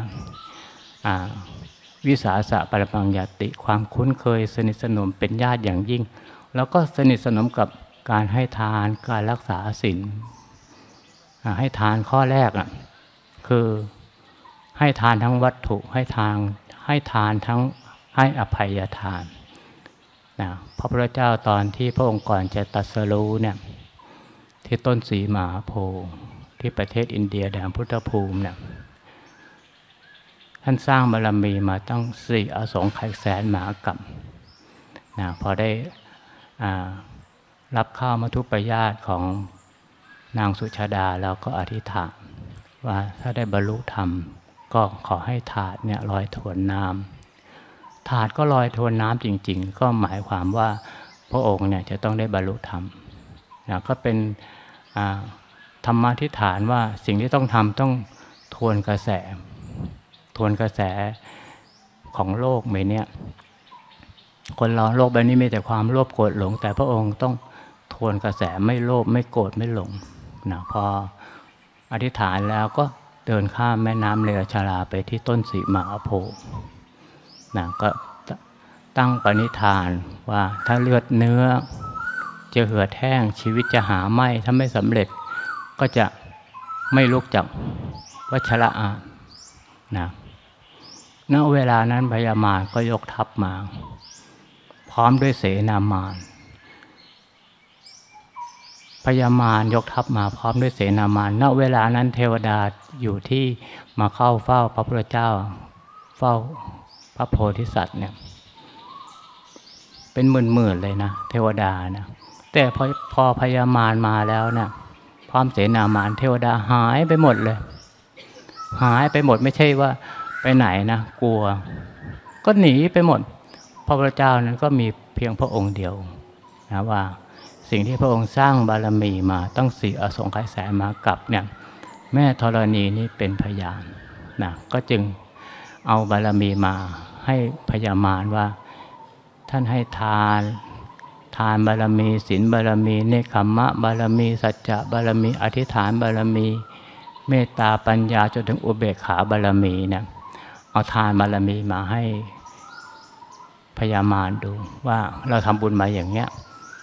S1: วิสาสะปรมังยติความคุ้นเคยสนิทสนมเป็นญาติอย่างยิ่งแล้วก็สนิทสนมกับการให้ทานการรักษาศีลให้ทานข้อแรกอ่ะคือให้ทานทั้งวัตถุให้ทานให้ทานทั้งให้อภัยทานนะพระพุทธเจ้าตอนที่พระองค์ก่อนจะตรัสรู้เนี่ยที่ต้นสีมหาโพธิ์ที่ประเทศอินเดียแดนพุทธภูมิเนี่ยท่านสร้างบารมีมาตั้งสี่อสงไขยแสนมหากัปนะพอได้รับข้าวมัทุปายาตของนางสุชาดาแล้วก็อธิษฐานว่าถ้าได้บรรลุธรรมก็ขอให้ถาดเนี่ยลอยทวนน้ำถาดก็ลอยทวนน้ำจริงๆก็หมายความว่าพระองค์เนี่ยจะต้องได้บรรลุธรรมนะก็เป็นธรรมาธิฐานว่าสิ่งที่ต้องทำต้องทวนกระแสทวนกระแสของโลกใบนี้คนเราโลกใบนี้มีแต่ความโลภโกรธหลงแต่พระองค์ต้องทวนกระแสไม่โลภไม่โกรธไม่หลงนะพออธิษฐานแล้วก็เดินข้ามแม่น้ำเลชราไปที่ต้นสีมหาโพธิ์นะก็ตั้งปณิธานว่าถ้าเลือดเนื้อจะเหือดแห้งชีวิตจะหาไม่ถ้าไม่สำเร็จก็จะไม่ลุกจากวัชระอานะณเวลานั้นพญามารก็ยกทัพมาพร้อมด้วยเสนามารพญามารยกทัพมาพร้อมด้วยเสนามารณเวลานั้นเทวดาอยู่ที่มาเข้าเฝ้าพระพุทธเจ้าเฝ้าพระโพธิสัตว์เนี่ยเป็นหมื่นๆเลยนะเทวดานะแต่พอพอพญามารมาแล้วเนี่ยพร้อมเสนามารเทวดาหายไปหมดเลยหายไปหมดไม่ใช่ว่าไปไหนนะกลัวก็หนีไปหมดพระพุทธเจ้านั้นก็มีเพียงพระองค์เดียวนะว่าสิ่งที่พระองค์สร้างบารมีมาตั้งสี่อสงไขยแสนมหากัปเนี่ยแม่ธรณีนี้เป็นพยานนะก็จึงเอาบารมีมาให้พญามารว่าท่านให้ทานทานบารมีศีลบารมีเนคขมมะบารมีสัจจะบารมีอธิษฐานบารมีเมตตาปัญญาจนถึงอุเบกขาบารมีเนี่ยเอาทานบารมีมาให้พญามารดูว่าเราทำบุญมาอย่างเนี้ย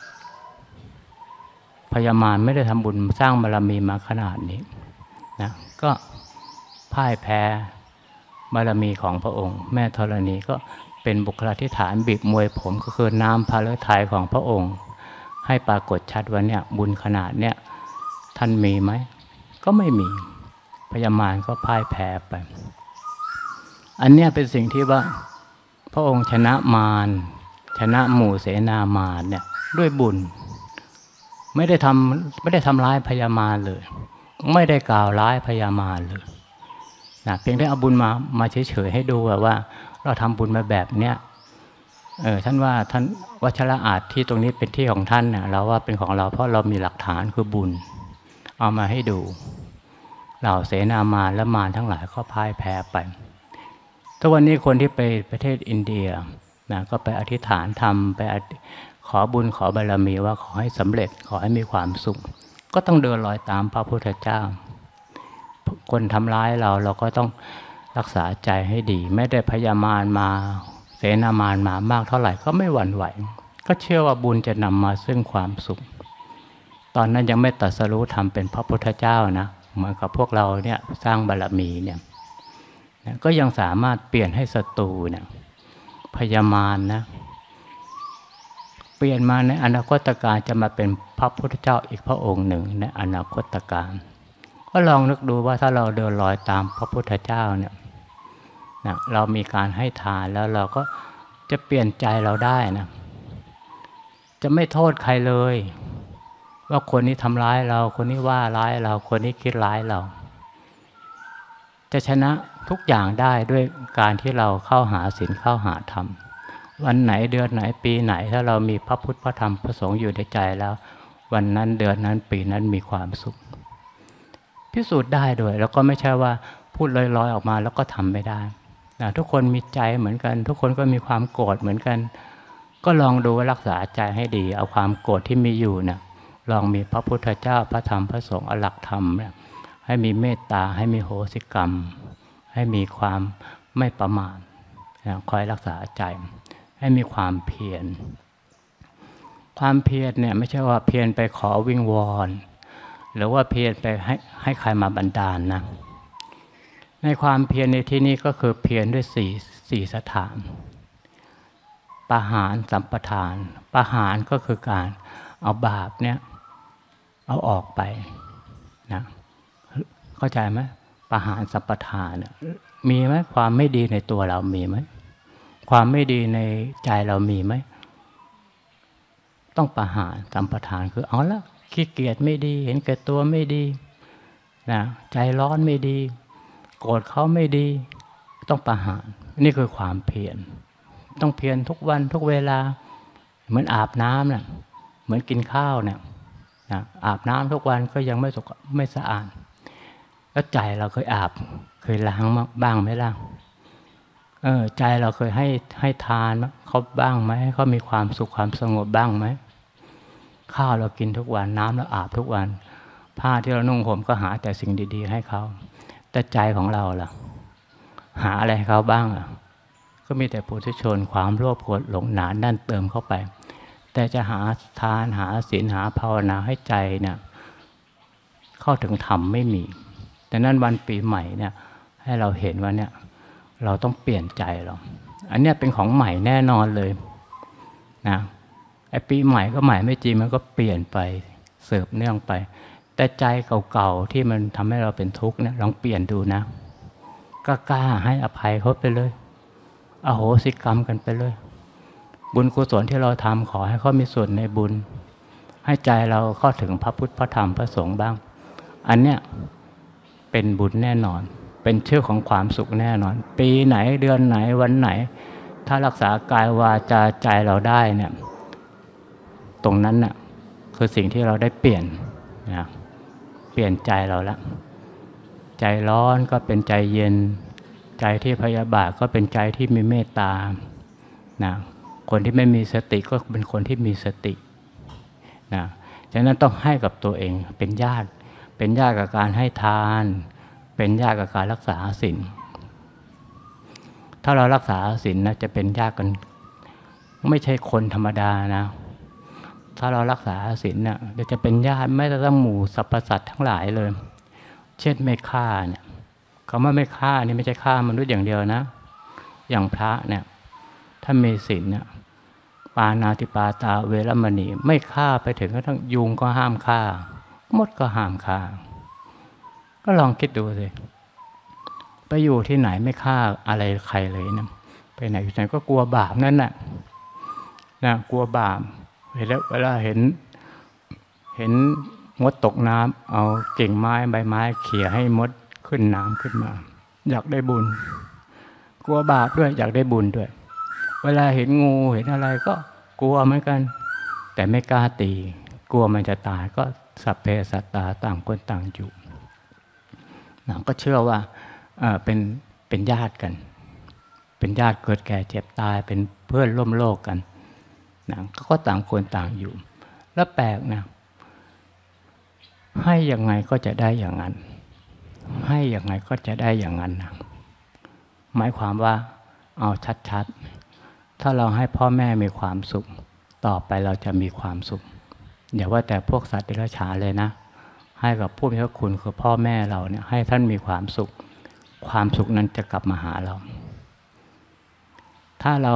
S1: พญามารไม่ได้ทำบุญสร้างบารมีมาขนาดนี้นะก็พ่ายแพ้บารมีของพระองค์แม่ธรณีก็เป็นบุคลาธิฐานบีบมวยผมก็คือน้ำพระฤทัยของพระองค์ให้ปรากฏชัดว่าเนี่ยบุญขนาดเนี้ยท่านมีไหมก็ไม่มีพญามารก็พ่ายแพ้ไปอันเนี้ยเป็นสิ่งที่ว่าพระองค์ชนะมารชนะหมู่เสนามารเนี่ยด้วยบุญไม่ได้ทำไม่ได้ทำร้ายพญามารเลยไม่ได้กล่าวร้ายพญามารเลยนะเพียงได้เอาบุญมามาเฉยๆให้ดูว่าเราทำบุญมาแบบเนี้ยเออท่านว่าท่านวัชระอาจที่ตรงนี้เป็นที่ของท่านนะเราว่าเป็นของเราเพราะเรามีหลักฐานคือบุญเอามาให้ดูเหล่าเสนามารและมารทั้งหลายก็พ่ายแพ้ไปทุกวันนี้คนที่ไปประเทศอินเดียนะก็ไปอธิษฐานทำไปขอบุญขอบารมีว่าขอให้สำเร็จขอให้มีความสุขก็ต้องเดินรอยตามพระพุทธเจ้าคนทำร้ายเราเราก็ต้องรักษาใจให้ดีไม่ได้พญามารมาเสนามารมามากเท่าไหร่ก็ไม่หวั่นไหวก็เชื่อว่าบุญจะนำมาซึ่งความสุขตอนนั้นยังไม่ตรัสรู้ธรรมเป็นพระพุทธเจ้านะเหมือนกับพวกเราเนี่ยสร้างบารมีเนี่ยก็ยังสามารถเปลี่ยนให้ศัตรูเนี่ยพญามารนะปลี่ยนมาในอนาคตการจะมาเป็นพระพุทธเจ้าอีกพระองค์หนึ่งในอนาคตการก็ลองนึกดูว่าถ้าเราเดินรอยตามพระพุทธเจ้าเนี่ยนะเรามีการให้ทานแล้วเราก็จะเปลี่ยนใจเราได้นะจะไม่โทษใครเลยว่าคนนี้ทำร้ายเราคนนี้ว่าร้ายเราคนนี้คิดร้ายเราจะชนะทุกอย่างได้ด้วยการที่เราเข้าหาศีลเข้าหาธรรมวันไหนเดือนไหนปีไหนถ้าเรามีพระพุทธพระธรรมพระสงฆ์อยู่ในใจแล้ววันนั้นเดือนนั้นปีนั้นมีความสุขพิสูจน์ได้ด้วยแล้วก็ไม่ใช่ว่าพูดลอยๆออกมาแล้วก็ทำไม่ได้นะทุกคนมีใจเหมือนกันทุกคนก็มีความโกรธเหมือนกันก็ลองดูว่ารักษาใจให้ดีเอาความโกรธที่มีอยู่นะลองมีพระพุทธเจ้าพระธรรมพระสงฆ์เอาหลักธรรมนะให้มีเมตตาให้มีโหสิกรรมให้มีความไม่ประมาทนะคอยรักษาใจให้มีความเพียรความเพียรเนี่ยไม่ใช่ว่าเพียรไปขอวิงวอนหรือว่าเพียรไปให้ให้ใครมาบันดาล นะในความเพียรในที่นี้ก็คือเพียรด้วยสี่สี่สถานปหารสัมปทานปหารก็คือการเอาบาปเนี่ยเอาออกไปนะเข้าใจไหมปหารสัมปทานมีไหมความไม่ดีในตัวเรามีไหมความไม่ดีในใจเรามีไหมต้องปหารสัมปทานคือเอาละขี้เกียจไม่ดีเห็นแก่ตัวไม่ดีนะใจร้อนไม่ดีโกรธเขาไม่ดีต้องปหารนี่คือความเพียรต้องเพียรทุกวันทุกเวลาเหมือนอาบน้ำนะเหมือนกินข้าวเนี่ยนะอาบน้ำทุกวันก็ยังไม่สกไม่สะอาดแล้วใจเราเคยอาบเคยล้างบ้างไหมล่ะเออใจเราเคยให้ให้ทานเขาบ้างไหมให้เขามีความสุขความสงบบ้างไหมข้าวเรากินทุกวันน้ำเราอาบทุกวันผ้าที่เรานุ่งห่มก็หาแต่สิ่งดีๆให้เขาแต่ใจของเราล่ะหาอะไรให้เขาบ้างอ่ะก็มีแต่ปุถุชนความโลภโกรธหลงหนาแน่นเติมเข้าไปแต่จะหาทานหาศีลหาภาวนาให้ใจเนี่ยเข้าถึงธรรมไม่มีแต่นั้นวันปีใหม่เนี่ยให้เราเห็นว่าเนี่ยเราต้องเปลี่ยนใจเราอันนี้เป็นของใหม่แน่นอนเลยนะไอ้ปีใหม่ก็ใหม่ไม่จริงมันก็เปลี่ยนไปเสิร์ฟเนื่องไปแต่ใจเก่าๆที่มันทำให้เราเป็นทุกข์เนี่ยลองเปลี่ยนดูนะก็กล้าให้อภัยเขาไปเลยอโหสิกรรมกันไปเลยบุญกุศลที่เราทำขอให้เขามีส่วนในบุญให้ใจเราเข้าถึงพระพุทธพระธรรมพระสงฆ์บ้างอันเนี้ยเป็นบุญแน่นอนเป็นชื่อของความสุขแน่นอนปีไหนเดือนไหนวันไหนถ้ารักษากายวาจาใจเราได้เนี่ยตรงนั้นน่ะคือสิ่งที่เราได้เปลี่ยนนะเปลี่ยนใจเราละใจร้อนก็เป็นใจเย็นใจที่พยาบาทก็เป็นใจที่มีเมตตานะคนที่ไม่มีสติก็เป็นคนที่มีสตินะฉะนั้นต้องให้กับตัวเองเป็นญาติเป็นญาติกับการให้ทานเป็นญาติกับการรักษาศีลถ้าเรารักษาศีลนะจะเป็นญาติกันไม่ใช่คนธรรมดานะถ้าเรารักษาศีลเนี่ยจะเป็นญาติไม่ต้องหมู่สรรพสัตว์ทั้งหลายเลยเช่นไม่ฆ่าเนี่ยคำว่าไม่ฆ่านี่ไม่ใช่ฆ่ามนุษย์อย่างเดียวนะอย่างพระเนี่ยถ้ามีศีลเนี่ยปาณาติปาตาเวรมณีไม่ฆ่าไปถึงกระทั่งยุงก็ห้ามฆ่ามดก็ห้ามฆ่าก็ลองคิดดูสิไปอยู่ที่ไหนไม่ฆ่าอะไรใครเลยนะไปไหนอยู่ไหนก็กลัวบาปนั่นน่ะนะกลัวบาปเวลาเห็นเห็นมดตกน้ำเอากิ่งไม้ใบไม้เขี่ยให้มดขึ้นน้ำขึ้นมาอยากได้บุญกลัวบาปด้วยอยากได้บุญด้วยเวลาเห็นงูเห็นอะไรก็กลัวเหมือนกันแต่ไม่กล้าตีกลัวมันจะตายก็สัพเพสัตตาต่างคนต่างอยู่นะก็เชื่อว่าเป็นเป็นญาติกันเป็นญาติเกิดแก่เจ็บตายเป็นเพื่อนร่วมโลกกันนะก็ต่างคนต่างอยู่แล้วแปลกนะให้ยังไงก็จะได้อย่างนั้นให้ยังไงก็จะได้อย่างนั้นนะหมายความว่าเอาชัดๆถ้าเราให้พ่อแม่มีความสุขต่อไปเราจะมีความสุขอย่าว่าแต่พวกสัตว์เดรัจฉานเลยนะให้กับผู้มีพระคุณคือพ่อแม่เราเนี่ยให้ท่านมีความสุขความสุขนั้นจะกลับมาหาเราถ้าเรา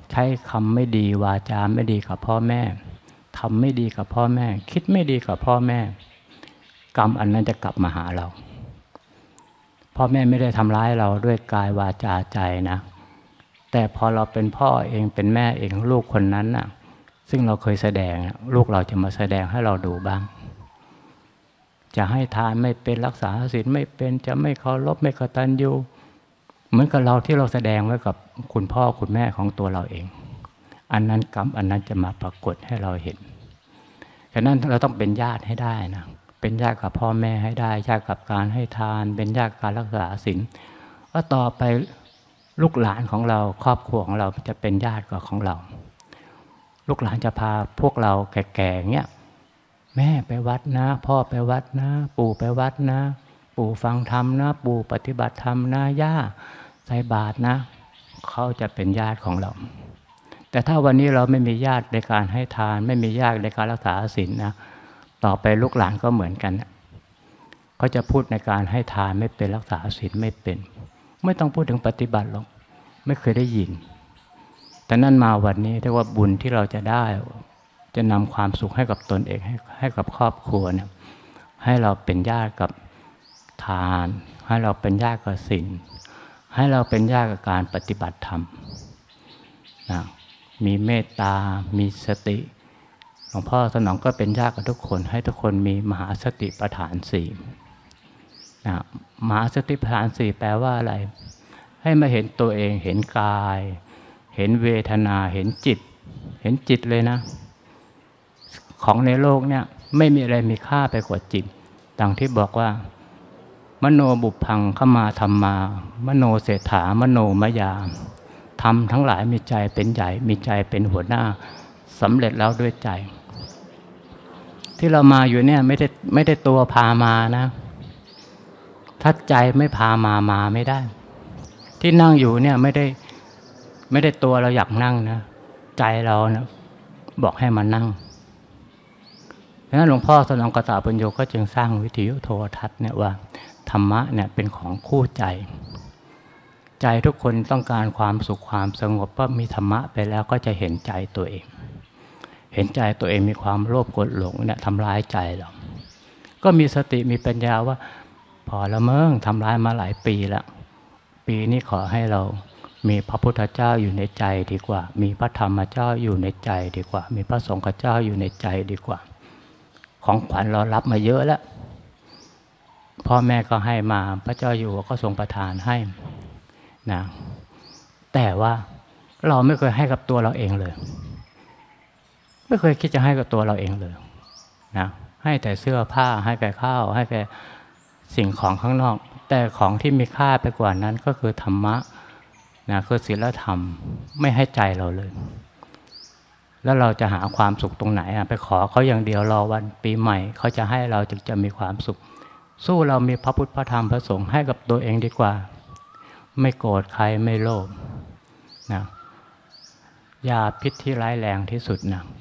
S1: ใช้คำไม่ดีวาจาไม่ดีกับพ่อแม่ทำไม่ดีกับพ่อแม่คิดไม่ดีกับพ่อแม่กรรมอันนั้นจะกลับมาหาเราพ่อแม่ไม่ได้ทำร้ายเราด้วยกายวาจาใจนะแต่พอเราเป็นพ่อเองเป็นแม่เองลูกคนนั้นน่ะซึ่งเราเคยแสดงลูกเราจะมาแสดงให้เราดูบ้างจะให้ทานไม่เป็นรักษาศีลไม่เป็นจะไม่เคารพไม่กตัญญูเหมือนกับเราที่เราแสดงไว้กับคุณพ่อคุณแม่ของตัวเราเองอันนั้นกรรมอันนั้นจะมาปรากฏให้เราเห็นฉะนั้นเราต้องเป็นญาติให้ได้นะเป็นญาติกับพ่อแม่ให้ได้ญาติกับการให้ทานเป็นญาติการรักษาศีลแล้วต่อไปลูกหลานของเราครอบครัวของเราจะเป็นญาติกับของเราลูกหลานจะพาพวกเราแก่ๆเงี้ยแม่ไปวัดนะพ่อไปวัดนะปู่ไปวัดนะปู่ฟังธรรมนะปู่ปฏิบัติธรรมนะย่าใส่บาตรนะเขาจะเป็นญาติของเราแต่ถ้าวันนี้เราไม่มีญาติในการให้ทานไม่มีญาติในการรักษาศีลนะต่อไปลูกหลานก็เหมือนกันเขาจะพูดในการให้ทานไม่เป็นรักษาศีลไม่เป็นไม่ต้องพูดถึงปฏิบัติหรอกไม่เคยได้ยินแต่นั่นมาวันนี้เรียกว่าบุญที่เราจะได้จะนำความสุขให้กับตนเองให้ให้กับครอบครัวเนี่ยให้เราเป็นญาติกับทานให้เราเป็นญาติกับศีลให้เราเป็นญาติกับการปฏิบัติธรรมนะมีเมตตามีสติหลวงพ่อสนองก็เป็นญาติกับทุกคนให้ทุกคนมีมหาสติปัฏฐานสี่นะมหาสติปัฏฐานสี่แปลว่าอะไรให้มาเห็นตัวเองเห็นกายเห็นเวทนาเห็นจิตเห็นจิตเลยนะของในโลกเนี่ยไม่มีอะไรมีค่าไปกว่าจิตดังที่บอกว่ามโนบุพพังขมาธรรมามโนเศรษฐามโนมยาธรรมทั้งหลายมีใจเป็นใหญ่มีใจเป็นหัวหน้าสำเร็จแล้วด้วยใจที่เรามาอยู่เนี่ยไม่ได้ไม่ได้ตัวพามานะถ้าใจไม่พามามาไม่ได้ที่นั่งอยู่เนี่ยไม่ได้ไม่ได้ตัวเราอยากนั่งนะใจเรานะบอกให้มานั่งดังนั้นหลวงพ่อสนองกตปัญโยก็จึงสร้างวิทยุโทรทัศน์เนี่ยว่าธรรมะเนี่ยเป็นของคู่ใจใจทุกคนต้องการความสุขความสงบเพราะมีธรรมะไปแล้วก็จะเห็นใจตัวเองเห็นใจตัวเองมีความโลภโกรธหลงเนี่ยทำร้ายใจเราก็มีสติมีปัญญาว่าพอละเมิงทำร้ายมาหลายปีแล้วปีนี้ขอให้เรามีพระพุทธเจ้าอยู่ในใจดีกว่ามีพระธรรมเจ้าอยู่ในใจดีกว่ามีพระสงฆ์เจ้าอยู่ในใจดีกว่าของขวัญเรารับมาเยอะแล้วพ่อแม่ก็ให้มาพระเจ้าอยู่หัวก็ทรงประทานให้นะแต่ว่าเราไม่เคยให้กับตัวเราเองเลยไม่เคยคิดจะให้กับตัวเราเองเลยนะให้แต่เสื้อผ้าให้แต่ข้าวให้แต่สิ่งของข้างนอกแต่ของที่มีค่าไปกว่านั้นก็คือธรรมะนะคือศีลธรรมไม่ให้ใจเราเลยแล้วเราจะหาความสุขตรงไหนอ่ะไปขอเขาอย่างเดียวรอวันปีใหม่เขาจะให้เราจึงจะมีความสุขสู้เรามีพระพุทธพระธรรมพระสงฆ์ให้กับตัวเองดีกว่าไม่โกรธใครไม่โลภนะยาพิษที่ร้ายแรงที่สุดนะ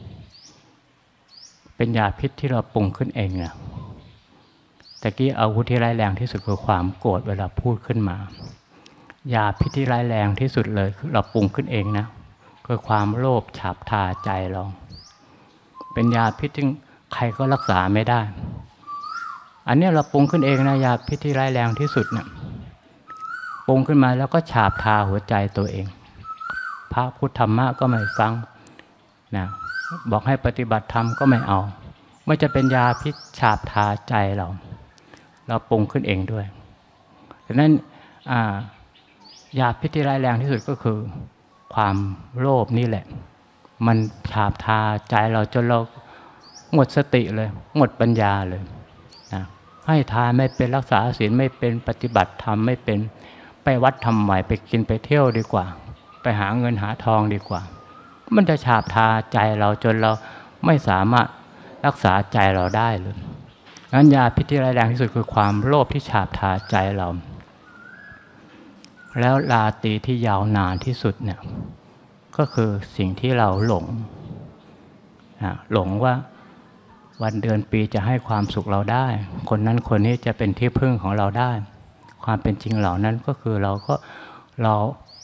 S1: เป็นยาพิษที่เราปรุงขึ้นเองนะแต่กี้อาวุธที่ร้ายแรงที่สุดคือความโกรธเวลาพูดขึ้นมายาพิษที่ร้ายแรงที่สุดเลยคือเราปรุงขึ้นเองนะคือความโลภฉาบทาใจเราเป็นยาพิษที่ใครก็รักษาไม่ได้อันนี้เราปรุงขึ้นเองนะยาพิษที่ร้ายแรงที่สุดเนี่ยปรุงขึ้นมาแล้วก็ฉาบทาหัวใจตัวเองพระพุทธธรรมะก็ไม่ฟังนะบอกให้ปฏิบัติธรรมก็ไม่เอาไม่จะเป็นยาพิษฉาบทาใจเราเราปรุงขึ้นเองด้วยดังนั้นยาพิษที่ร้ายแรงที่สุดก็คือความโลภนี่แหละมันฉาบทาใจเราจนเราหมดสติเลยหมดปัญญาเลยนะให้ทานไม่เป็นรักษาศีลไม่เป็นปฏิบัติธรรมไม่เป็นไปวัดทำใหม่ไปกินไปเที่ยวดีกว่าไปหาเงินหาทองดีกว่ามันจะฉาบทาใจเราจนเราไม่สามารถรักษาใจเราได้เลยงั้นยาพิษที่ร้ายแรงที่สุดคือความโลภที่ฉาบทาใจเราแล้วราตรีที่ยาวนานที่สุดเนี่ยก็คือสิ่งที่เราหลงนะหลงว่าวันเดือนปีจะให้ความสุขเราได้คนนั้นคนนี้จะเป็นที่พึ่งของเราได้ความเป็นจริงเหล่านั้นก็คือเราก็เราไป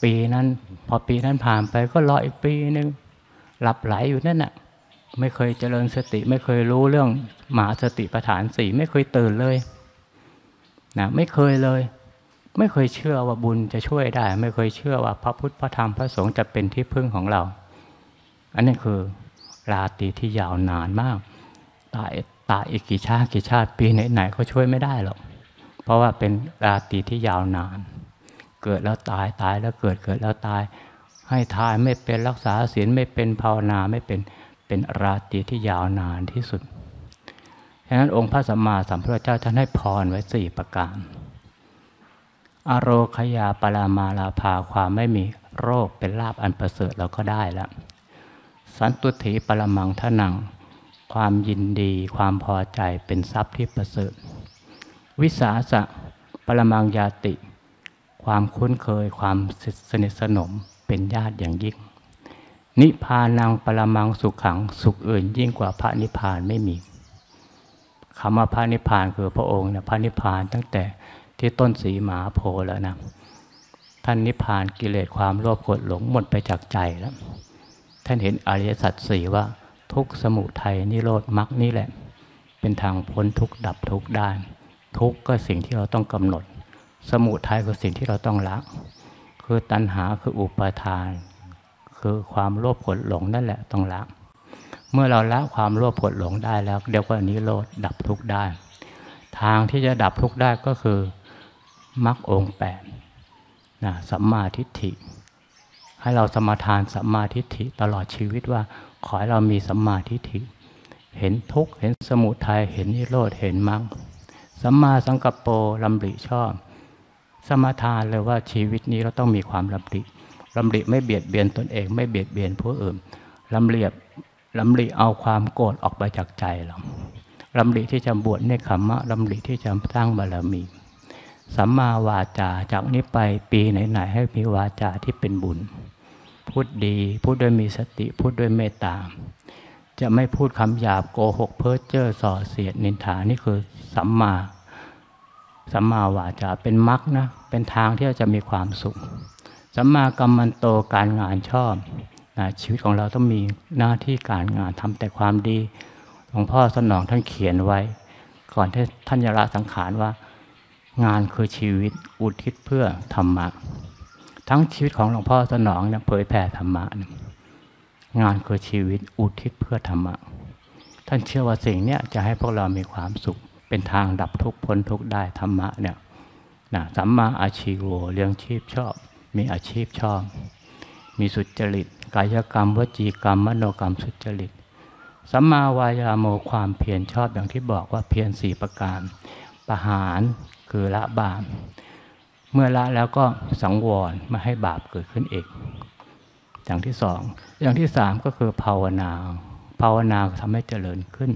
S1: ปีนั้นพอปีนั้นผ่านไปก็รออีกปีนึงหลับไหลอยู่นั่นน่ะไม่เคยเจริญสติไม่เคยรู้เรื่องมหาสติปัฏฐานสี่ไม่เคยตื่นเลยนะไม่เคยเลยไม่เคยเชื่อว่าบุญจะช่วยได้ไม่เคยเชื่อว่าพระพุทธพระธรรมพระสงฆ์จะเป็นที่พึ่งของเราอันนี้คือราตรีที่ยาวนานมากตายตายอีกกี่ชาติกี่ชาติปีไหนๆก็ช่วยไม่ได้หรอกเพราะว่าเป็นราตรีที่ยาวนานเกิดแล้วตายตายแล้วเกิดเกิดแล้วตายให้ทานไม่เป็นรักษาศีลไม่เป็นภาวนาไม่เป็นเป็นราตรีที่ยาวนานที่สุดฉะนั้นองค์พระสัมมาสัมพุทธเจ้าท่านให้พรไว้สี่ประการอโรคยาปรามาลาภาความไม่มีโรคเป็นลาภอันประเสริฐเราก็ได้แล้วสันตุถีปรมังทนังความยินดีความพอใจเป็นทรัพย์ที่ประเสริฐวิสาสะปรมังญาติความคุ้นเคยความสนิทสนมเป็นญาติอย่างยิ่งนิพพานังปรมังสุขขังสุขอื่นยิ่งกว่าพระนิพพานไม่มีคำว่าพระนิพพานคือพระองค์เนี่ยพระนิพพานตั้งแต่ที่ต้นสีมหาโพธิ์แล้วนะท่านนิพพานกิเลสความโลภโกรธหลงหมดไปจากใจแล้วท่านเห็นอริยสัจสี่ว่าทุกข์สมุทัยนิโรธมรรคนี่แหละเป็นทางพ้นทุกข์ดับทุกข์ได้ทุกข์ก็สิ่งที่เราต้องกำหนดสมุทัยคือสิ่งที่เราต้องละคือตัณหาคืออุปาทานคือความโลภโกรธหลงนั่นแหละต้องละเมื่อเราละความโลภโกรธหลงได้แล้วเรียกว่านิโรธดับทุกข์ได้ทางที่จะดับทุกข์ได้ก็คือมรรคองค์แปดนะสัมมาทิฏฐิให้เราสมาทานสัมมาทิฏฐิตลอดชีวิตว่าขอให้เรามีสัมมาทิฏฐิเห็นทุกข์เห็นสมุทัยเห็นนิโรธเห็นมรรคสัมมาสังกัปโปลำริชอบสมาทานเลยว่าชีวิตนี้เราต้องมีความลำริลำริไม่เบียดเบียนตนเองไม่เบียดเบียนผู้อื่นลำเรียบลำริเอาความโกรธออกไปจากใจเราลำริที่จะบวชเนคขมมะลำริที่จะสร้างบารมีสัมมาวาจาจากนี้ไปปีไหนๆให้มีวาจาที่เป็นบุญพูดดีพูดด้วยมีสติพูดด้วยเมตตาจะไม่พูดคำหยาบโกหกเพ้อเจ้อส่อเสียดนินทานี่คือสัมมาสัมมาวาจาเป็นมรรคนะเป็นทางที่เราจะมีความสุขสัมมากัมมันโตการงานชอบนะชีวิตของเราต้องมีหน้าที่การงานทำแต่ความดีหลวงพ่อสนองท่านเขียนไว้ก่อนที่ท่านจะละสังขารว่างานคือชีวิตอุทิศเพื่อธรรมะทั้งชีวิตของหลวงพ่อสนองเนี่ยเผยแผ่ธรรมะงานคือชีวิตอุทิศเพื่อธรรมะท่านเชื่อว่าสิ่งนี้จะให้พวกเรามีความสุขเป็นทางดับทุกข์พ้นทุกข์ได้ธรรมะเนี่ยนะสัมมาอาชีโวเลี้ยงชีพชอบมีอาชีพชอบมีสุจริตกายกรรมวจีกรรมมโนกรรมสุจริตสัมมาวายาโมความเพียรชอบอย่างที่บอกว่าเพียรสี่ประการประหารคือละบาปเมื่อละแล้วก็สังวรไม่ให้บาปเกิดขึ้นอีกอย่างที่สองอย่างที่สามก็คือภาวนาภาวนาทำให้เจริญขึ้น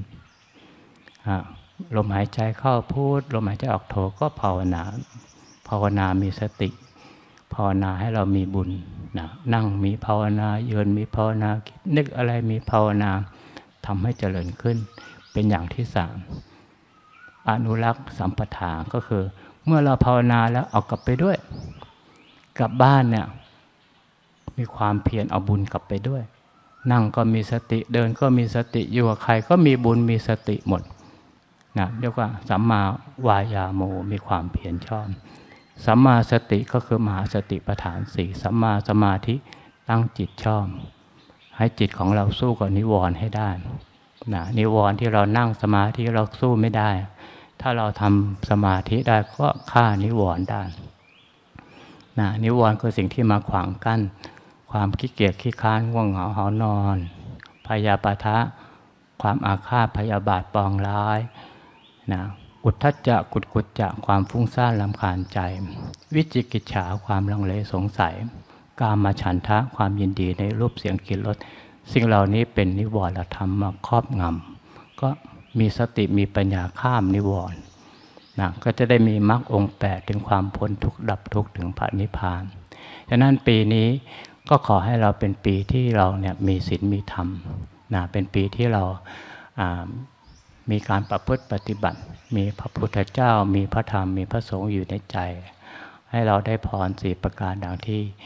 S1: ลมหายใจเข้าพูดลมหายใจออกโทก็ภาวนาภาวนามีสติภาวนาให้เรามีบุญนะนั่งมีภาวนายืนมีภาวนาคิดนึกอะไรมีภาวนาทำให้เจริญขึ้นเป็นอย่างที่สามอนุรักษ์สัมปทาก็คือเมื่อเราภาวนาแล้วเอากลับไปด้วยกลับบ้านเนี่ยมีความเพียรเอาบุญกลับไปด้วยนั่งก็มีสติเดินก็มีสติอยู่กับใครก็มีบุญมีสติหมดนะเรียกว่าสัมมาวายาโมมีความเพียรชอบสัมมาสติก็คือมหาสติปัฏฐานสี่สัมมาสมาธิตั้งจิตชอบให้จิตของเราสู้กับนิวรณ์ให้ได้นะนิวรณ์ที่เรานั่งสมาธิเราสู้ไม่ได้ถ้าเราทำสมาธิได้ก็ฆ่านิวรณ์ได้นะนิวรณ์คือสิ่งที่มาขวางกั้นความขี้เกียจขี้ค้านง่วงเหงาหานอนพยาปะทะความอาฆาตพยาบาทปองร้ายนะอุทธัจจะกุดกุจจะความฟุ้งซ่านรำคาญใจวิจิกิจฉาความลังเลสงสัยกามฉันทะความยินดีในรูปเสียงกลิ่นรสสิ่งเหล่านี้เป็นนิวรณธรรมมาครอบงำก็มีสติมีปัญญาข้ามนิวรณ์นะก็จะได้มีมรรคองค์แปดถึงความพ้นทุกข์ดับทุกข์ถึงพระนิพพานฉะนั้นปีนี้ก็ขอให้เราเป็นปีที่เราเนี่ยมีศีลมีธรรมนะเป็นปีที่เรามีการประพฤติปฏิบัติมีพระพุทธเจ้ามีพระธรรมมีพระสงฆ์อยู่ในใจให้เราได้พรสี่ประการดังที่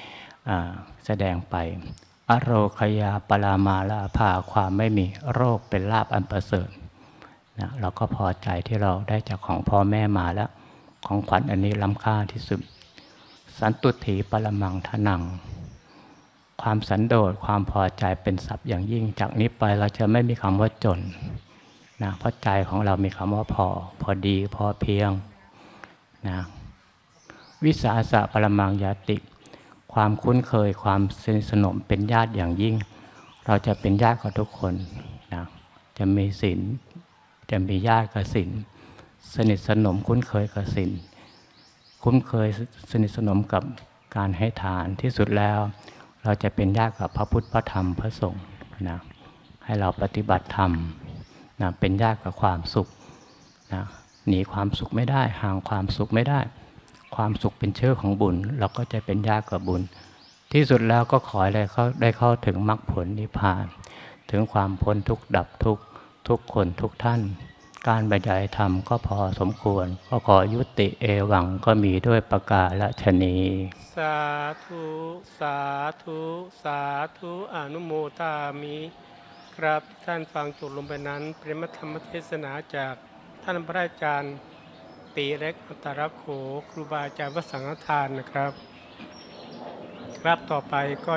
S1: แสดงไปอโรคยาปรามาลาภาความไม่มีโรคเป็นลาภอันประเสริฐนะเราก็พอใจที่เราได้จากของพ่อแม่มาแล้วของขวัญอันนี้ล้ำค่าที่สุดสันตุถีปรมังทนังความสันโดษความพอใจเป็นทรัพย์อย่างยิ่งจากนี้ไปเราจะไม่มีคำว่าจนนะเพราะใจของเรามีคำว่าพอพอดีพอเพียงนะวิสาสะปรมังยติความคุ้นเคยความสนิทสนมเป็นญาติอย่างยิ่งเราจะเป็นญาติกับทุกคนนะจะมีศีลจะมีญาติกับศีลสนิทสนมคุ้นเคยกับศีลคุ้นเคยสนิทสนมกับการให้ทานที่สุดแล้วเราจะเป็นญาติกับพระพุทธพระธรรมพระสงฆ์นะให้เราปฏิบัติธรรมนะเป็นญาติกับความสุขนะหนีความสุขไม่ได้ห่างความสุขไม่ได้ความสุขเป็นเชื้อของบุญเราก็จะเป็นญาติกับบุญที่สุดแล้วก็ขอให้เขาได้เข้าถึงมรรคผลนิพพานถึงความพ้นทุกข์ดับทุกข์ทุกคนทุกท่านการบรรยายธรรมก็พอสมควรก็ขอยุติเอวังก็มีด้วยประกาศนี
S2: สาธุสาธุสาธุอนุโมทามิครับท่านฟังจบลงไปนั้นเป็นธรรมเทศนาจากท่านพระอาจารย์ตีเล็กอัตตรโขครูบาอาจารย์วสังฆทานนะครับครับต่อไปก็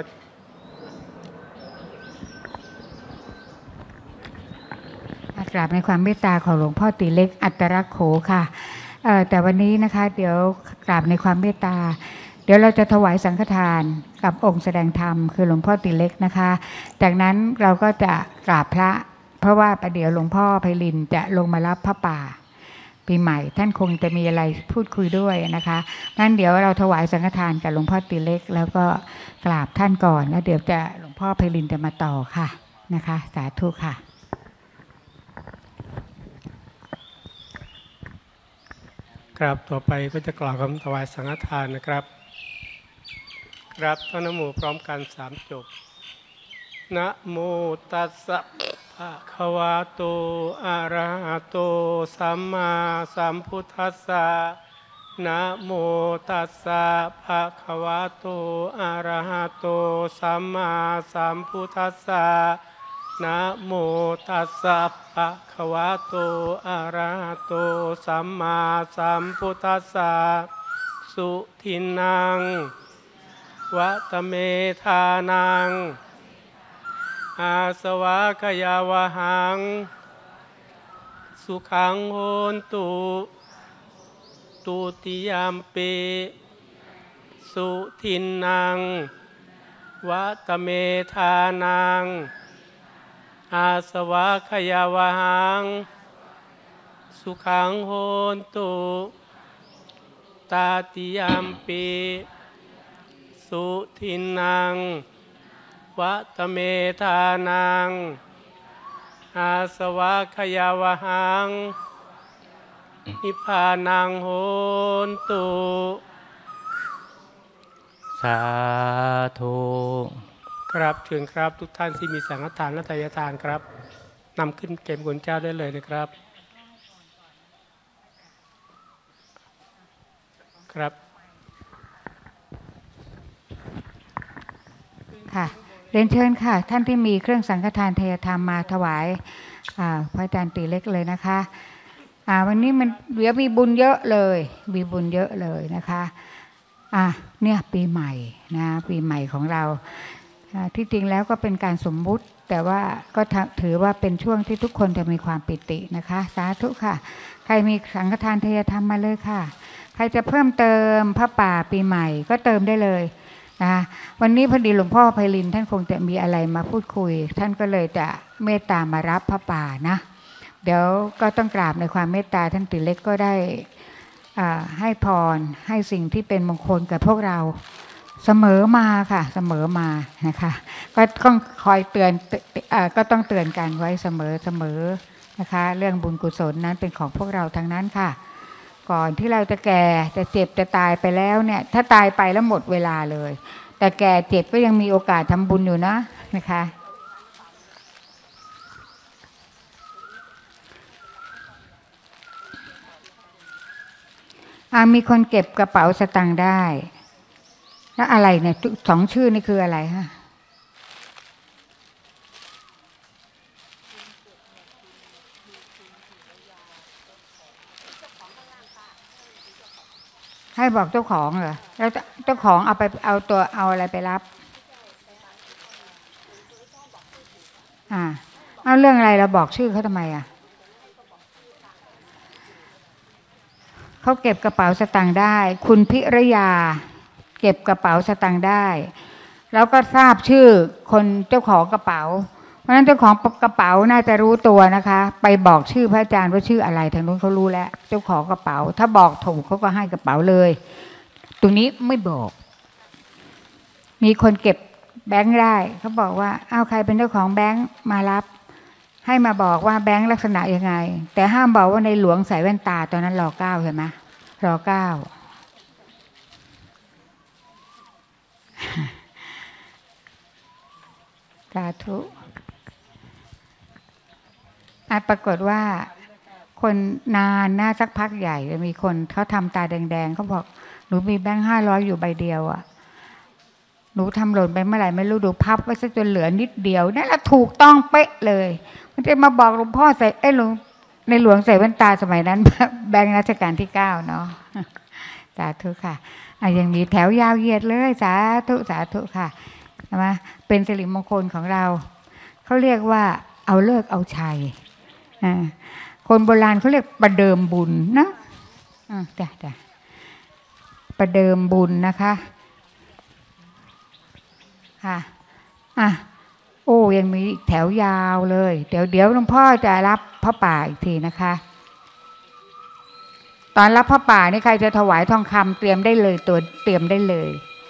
S3: กราบในความเมตตาของหลวงพ่อตีเล็กอัตตรโขค่ะแต่วันนี้นะคะเดี๋ยวกราบในความเมตตาเดี๋ยวเราจะถวายสังฆทานกับองค์แสดงธรรมคือหลวงพ่อตีเล็กนะคะจากนั้นเราก็จะกราบพระเพราะว่าประเดี๋ยวหลวงพ่อไพลินจะลงมารับพระป่าปีใหม่ท่านคงจะมีอะไรพูดคุยด้วยนะคะงั้นเดี๋ยวเราถวายสังฆทานกับหลวงพ่อตีเล็กแล้วก็กราบท่านก่อนแล้วเดี๋ยวจะหลวงพ่อไพลินจะมาต่อค่ะนะคะสาธุค่ะ
S2: ครับต่อไปก็จะกล่าวคำถวายสังฆทานนะครับครับท่านนโมพร้อมกันสามจบนะโมตัสสะภะคะวะโตอะระหะโตสัมมาสัมพุทธัสสะนะโมตัสสะภะคะวะโตอะระหะโตสัมมาสัมพุทธัสสะนะโมตัสสะภะคะวะโตอะระหะโตสัมมาสัมพุทธัสสะสุทินังวัตเมธานังอาสวะขยาวหังสุขังโหนตุตุติยามปิสุทินังวัตเมธานังอาสวะขยาวหังสุขังโหนตุตาติยามปิสุทินังวัตเมธานังอาสวะขยาวหังนิพพานังโหนตุ
S1: สาธุ
S2: ครับเชิญครับทุกท่านที่มีสังฆทานและทายทานครับนำขึ้นเก็บกุญเจ้าได้เลยนะครับครับ
S3: ค่ะเรียนเชิญค่ะท่านที่มีเครื่องสังฆทานทายธรรมมาถวายพระอาจารย์ตีเล็กเลยนะคะวันนี้มันเดี๋ยวมีบุญเยอะเลยมีบุญเยอะเลยนะคะอ่ะเนี่ยปีใหม่นะปีใหม่ของเราที่จริงแล้วก็เป็นการสมมุติแต่ว่าก็ถือว่าเป็นช่วงที่ทุกคนจะมีความปิตินะคะสาธุค่ะใครมีสังฆทานทายธรรมมาเลยค่ะใครจะเพิ่มเติมพระป่าปีใหม่ก็เติมได้เลยนะคะวันนี้พอดีหลวงพ่อไพลินท่านคงจะมีอะไรมาพูดคุยท่านก็เลยจะเมตตามารับพระป่านะเดี๋ยวก็ต้องกราบในความเมตตาท่านตีเล็กก็ได้ให้พรให้สิ่งที่เป็นมงคลกับพวกเราเสมอมาค่ะเสมอมานะคะก็ต้องคอยเตือนก็ต้องเตือนกันไว้เสมอเสมอนะคะเรื่องบุญกุศลนั้นเป็นของพวกเราทั้งนั้นค่ะก่อนที่เราจะแก่จะเจ็บจะตายไปแล้วเนี่ยถ้าตายไปแล้วหมดเวลาเลยแต่แก่เจ็บก็ยังมีโอกาสทำบุญอยู่นะนะคะมีคนเก็บกระเป๋าสตางค์ได้แล้วอะไรเนี่ยสองชื่อนี่คืออะไรฮะให้บอกเจ้าของเหรอแล้วเจ้าของเอาไปเอาตัวเอาอะไรไปรับอ่าเอาเรื่องอะไรเราบอกชื่อเขาทำไมอ่ะเขาเก็บกระเป๋าสตางค์ได้คุณพิรยาเก็บกระเป๋าสตางค์ได้แล้วก็ทราบชื่อคนเจ้าของกระเป๋าเพราะฉะนั้นเจ้าของกระเป๋าน่าจะรู้ตัวนะคะไปบอกชื่อพระอาจารย์ว่าชื่ออะไรทางนู้นเขารู้แล้วเจ้าของกระเป๋าถ้าบอกถูกเขาก็ให้กระเป๋าเลยตรงนี้ไม่บอกมีคนเก็บแบงค์ได้เขาบอกว่าอ้าวใครเป็นเจ้าของแบงค์มารับให้มาบอกว่าแบงค์ลักษณะยังไงแต่ห้ามบอกว่าในหลวงใส่แว่นตาตอนนั้นรอเก้าเห็นไหมรอเก้าสาธุอาจปรากฏว่าคนนานหน้าสักพักใหญ่มีคนเขาทำตาแดงๆเขาบอกหนูมีแบงค์ห้าร้อยอยู่ใบเดียวอ่ะหนูทำหล่นไปเมื่อไหร่ไม่รู้ดูพับไว้ซะจนเหลือนิดเดียวนั่นแหละถูกต้องเป๊ะเลยมันจะมาบอกหลวงพ่อใส่ไอ้หลวงในหลวงใส่แว่นตาสมัยนั้นแบงค์รัชกาลที่เก้าเนาะสาธุค่ะอ่ะยังมีแถวยาวเหยียดเลยสาธุสาธุค่ะใช่ไหมเป็นสิริมงคลของเราเขาเรียกว่าเอาเลิกเอาชัยคนโบราณเขาเรียกประเดิมบุญนะจ้ะจ้ะประเดิมบุญนะคะค่ะอ่ะโอ้ยังมีอีกแถวยาวเลยเดี๋ยวเดี๋ยวหลวงพ่อจะรับพระป่าอีกทีนะคะตอนรับพระป่านี่ใครจะถวายทองคำเตรียมได้เลยตัวเตรียมได้เลย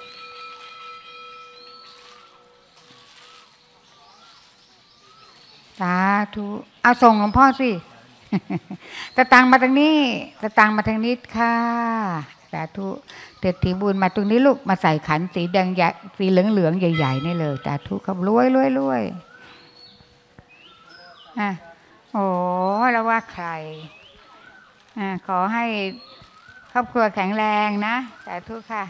S3: สาธุเอาส่งหลวงพ่อสิตะตังมาทางนี้ตะตังมาทางนี้ค่ะสาธุเด็ดถีบุญมาตรงนี้ลูกมาใส่ขันสีแดงใหญ่สีเหลืองเหลืองใหญ่ๆนี่เลยสาธุครับรวยรวยรวยอ่ะโอ้แล้วว่าใครอ่ะขอให้ครอบครัวแข็งแรงนะสาธุค่ะ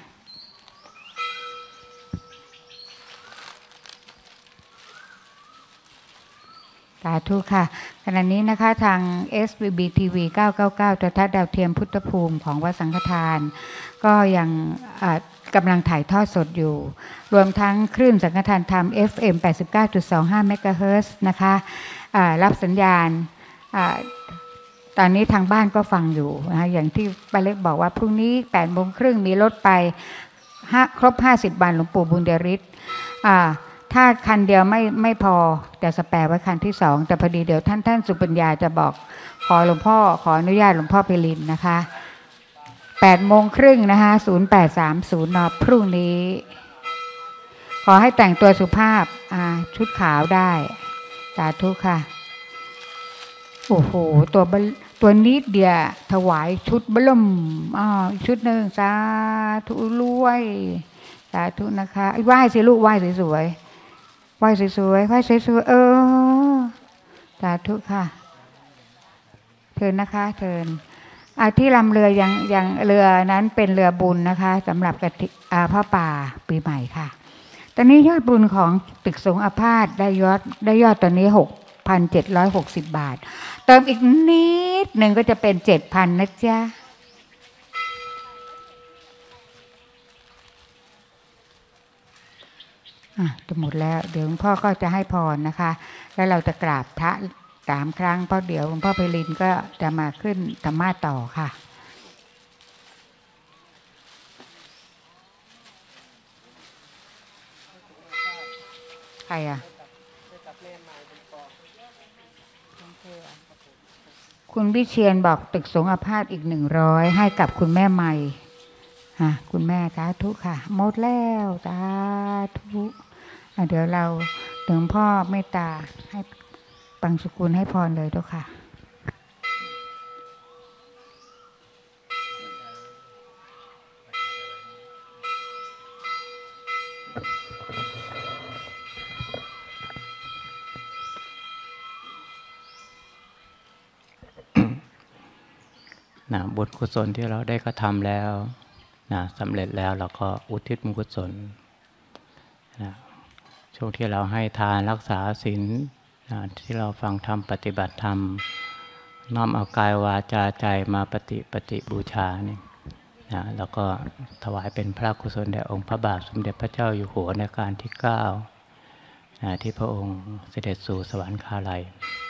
S3: สาธุค่ะขณะนี้นะคะทาง เอส บี บี ที วี เก้าเก้าเก้าโทรทัศน์ดาวเทียมพุทธภูมิของวัดสังฆทานก็ยังกำลังถ่ายทอดสดอยู่รวมทั้งคลื่นสังฆทานธรรม เอฟ เอ็ม แปดสิบเก้าจุดสองห้า เมกะเฮิรตซ์นะคะรับสัญญาณตอนนี้ทางบ้านก็ฟังอยู่นะคะอย่างที่ป้าเล็กบอกว่าพรุ่งนี้แปดโมงครึ่งมีรถไปครบห้าสิบวันหลวงปู่บุญเดริศถ้าคันเดียวไม่ไม่พอจะสแปร์ไว้คันที่สองแต่พอดีเดี๋ยวท่านท่านสุปัญญาจะบอกขอหลวงพ่อขออนุญาตหลวงพ่อเพลินนะคะแปดโมงครึ่งนะคะศูนย์แปดสามศูนย์นพรุ่งนี้ขอให้แต่งตัวสุภาพชุดขาวได้สาธุค่ะโอ้โหตัวตัวนิดเดียวถวายชุดบล่มอ๋อชุดหนึ่งสาธุรวยสาธุนะคะไหว้สิลูกไหว้สวยๆไหว้สวยๆไหว้สวยๆเออสาธุค่ะเชิญนะคะเชิญที่ลำเรือยังยังเรือนั้นเป็นเรือบุญนะคะสำหรับกฐินพระป่าปีใหม่ค่ะตอนนี้ยอดบุญของตึกสงฆ์อาพาธได้ยอดได้ยอดตอนนี้หกพันเจ็ดร้อยหกสิบบาทเติมอีกนิดหนึ่งก็จะเป็นเจ็ดพันนะจ๊ะอ่ะจะหมดแล้วเดี๋ยวหลวงพ่อก็จะให้พรนะคะแล้วเราจะกราบพระสามครั้งเพราะเดี๋ยวหลวงพ่อเพลินก็จะมาขึ้นธรรมาต่อค่ะใครอ่ะคุณวิเชียนบอกตึกสงฆ์อาพาธอีกหนึ่งร้อยให้กับคุณแม่ใหม่ค่ะคุณแม่สาธุค่ะหมดแล้วสาธุเดี๋ยวเราหลวงพ่อเมตตาให้ปังสุกุลให้พรเลยด้วยค่ะ
S1: นะบุญกุศลที่เราได้กระทำแล้วนะสำเร็จแล้วเราก็อุทิศบุญกุศลนะช่วงที่เราให้ทานรักษาศีลนะที่เราฟังธรรมปฏิบัติธรรมน้อมเอากายวาจาใจมาปฏิปฏิบูชานี่นะแล้วก็ถวายเป็นพระกุศลแด่องค์พระบาทสมเด็จพระเจ้าอยู่หัวในการที่เก้านะที่พระองค์เสด็จสู่สวรรคาลัย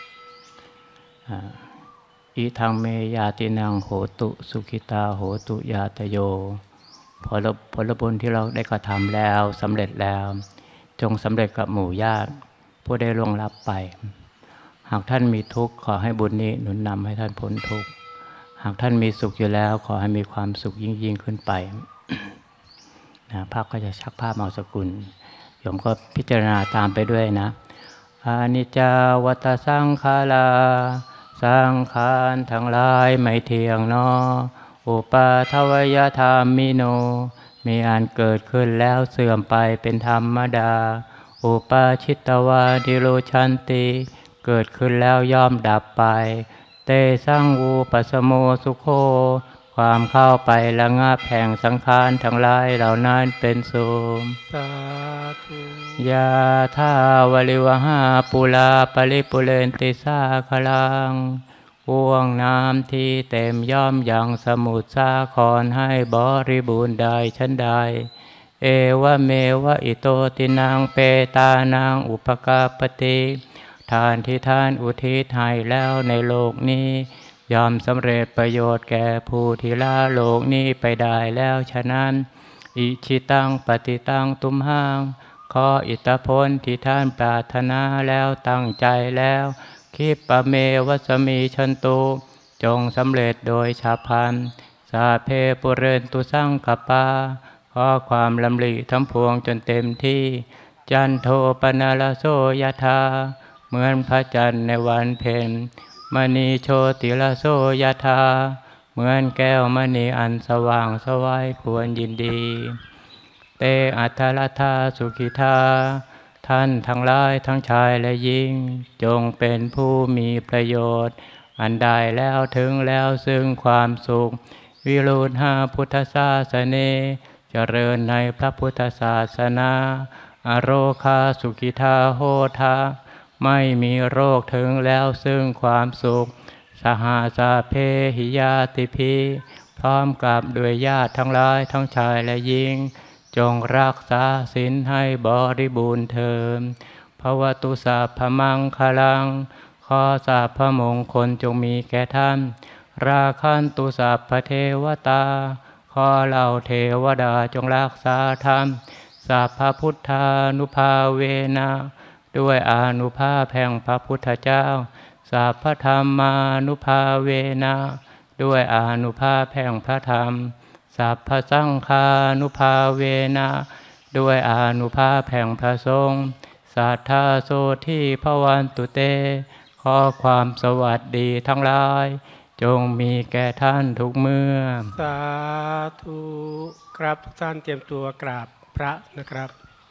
S1: อิทังเมยาตินังโหตุสุขิตาโหตุยาตโยผลผลบุญที่เราได้กระทำแล้วสำเร็จแล้วจงสำเร็จกับหมู่ญาติผู้ได้ล่วงลับไปหากท่านมีทุกข์ขอให้บุญนี้หนุนนำให้ท่านพ้นทุกข์หากท่านมีสุขอยู่แล้วขอให้มีความสุขยิ่งยิ่งขึ้นไปนะภาพก็จะชักภาพเอาสกุลโยมก็พิจารณาตามไปด้วยนะอนิจจาวัฏสังขาราสังขารทั้งหลายไม่เที่ยงนออุปาทวยธรรมิโนมีอันเกิดขึ้นแล้วเสื่อมไปเป็นธรรมดาอุปาชิตวาดิโรชันติเกิดขึ้นแล้วย่อมดับไปเตสังวูปัสโมสุโคความเข้าไประงับแห่งสังขารทั้งหลายเหล่านั้นเป็นสุข
S2: สาธุ
S1: ยาธาวลิวหาปุลาปริปุเรนติสาคลังห่วงน้ำที่เต็มย่อมยังสมุทรสาครให้บริบูรณ์ได้ชั้นใดเอวะเมวะอิโตตินังเปตานังอุปกาปติทานที่ท่านอุทิศให้แล้วในโลกนี้ยอมสำเร็จประโยชน์แก่ผู้ที่ละโลกนี้ไปได้แล้วฉะนั้นอิชิตังปฏิตังตุมหังขออิทธิพลที่ท่านปรารถนาแล้วตั้งใจแล้วคิปะเมวัสมีชันตุจงสำเร็จโดยฉับพลันสาเพปุเรนตุสังกปาขอความลำลิทั้งพวงจนเต็มที่จันโทปนาลโสยธาเหมือนพระจันทร์ในวันเพ็ญมณีโชติลโสยธาเหมือนแก้วมณีอันสว่างสวัยควรยินดีเตอัทลธาสุขิธาท่านทั้งหลายทั้งชายและหญิงจงเป็นผู้มีประโยชน์อันได้แล้วถึงแล้วซึ่งความสุขวิรุธหาพุทธศาสเนเจริญในพระพุทธศาสนาอโรคาสุขิธาโหทาไม่มีโรคถึงแล้วซึ่งความสุขสหาสาเพหิยาติพีพร้อมกับด้วยญาติทั้งหลายทั้งชายและหญิงจงรักษาศีลให้บริบูรณ์เถิดภวตุสัพพมังคลังขอสัพพมงคลจงมีแก่ท่านราคันตุสัพพเทวตาขอเหล่าเทวดาจงรักษาธรรมสัพพพุทธานุภาเวนะด้วยอานุภาพแห่งพระพุทธเจ้าสัพพธรรมานุภาเวนะด้วยอานุภาพแห่งพระธรรมสัพพสังฆานุภาเวนะด้วยอานุภาพแห่งพระสงฆ์สัทธาโสทิภวันตุเตขอความสวัสดีทั้งหลายจงมีแก่ท่านทุกเมื่อ
S2: สาธุครับทุกท่านเตรียมตัวกราบพระนะครับ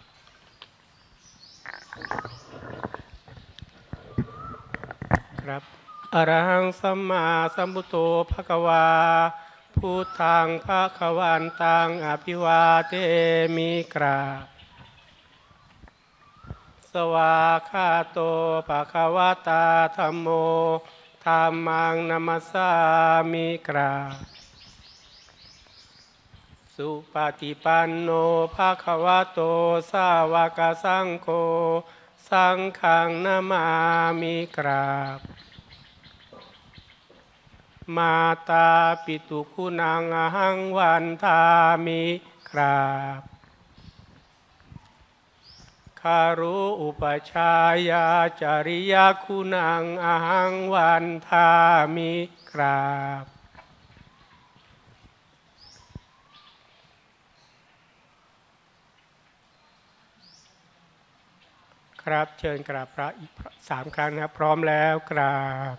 S2: ครับอรหังสัมมาสัมพุทโธภควาพุทธังภควันตังอภิวาเทมิกราบสวาคาโตภควตาธัมโมธัมมังนัมสสามิกราบสุปฏิปันโนภควโตสาวกสังโฆสังฆังนามามิกราบมาตาปิตุคุณังอหังวันทามิกราบคารุอุปชายาจริยคุณังอหังวันทามิกราบครับเชิญกราบพระอีกสามครั้งนะครับพร้อมแล้วกราบ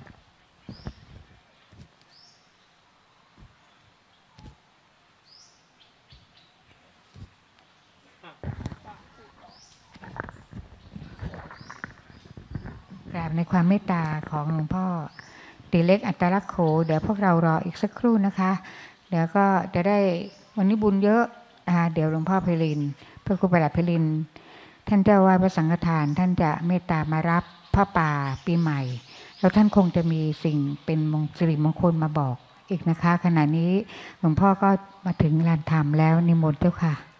S3: กราบในความเมตตาของหลวงพ่อตีเล็กอัตลักษณ์โขเดี๋ยวพวกเรารออีกสักครู่นะคะเดี๋ยวก็จะได้วันนี้บุญเยอะนะคะเดี๋ยวหลวงพ่อไพลินพระครูประหลัดไพลินท่านเจ้าว่าพระสังฆทานท่านจะเมตตามารับพระป่าปีใหม่แล้วท่านคงจะมีสิ่งเป็นมงสิริมงคลมาบอกอีกนะคะขณะนี้หลวงพ่อก็มาถึงลานธรรมแล้วนิมนต์เจ้าค่ะ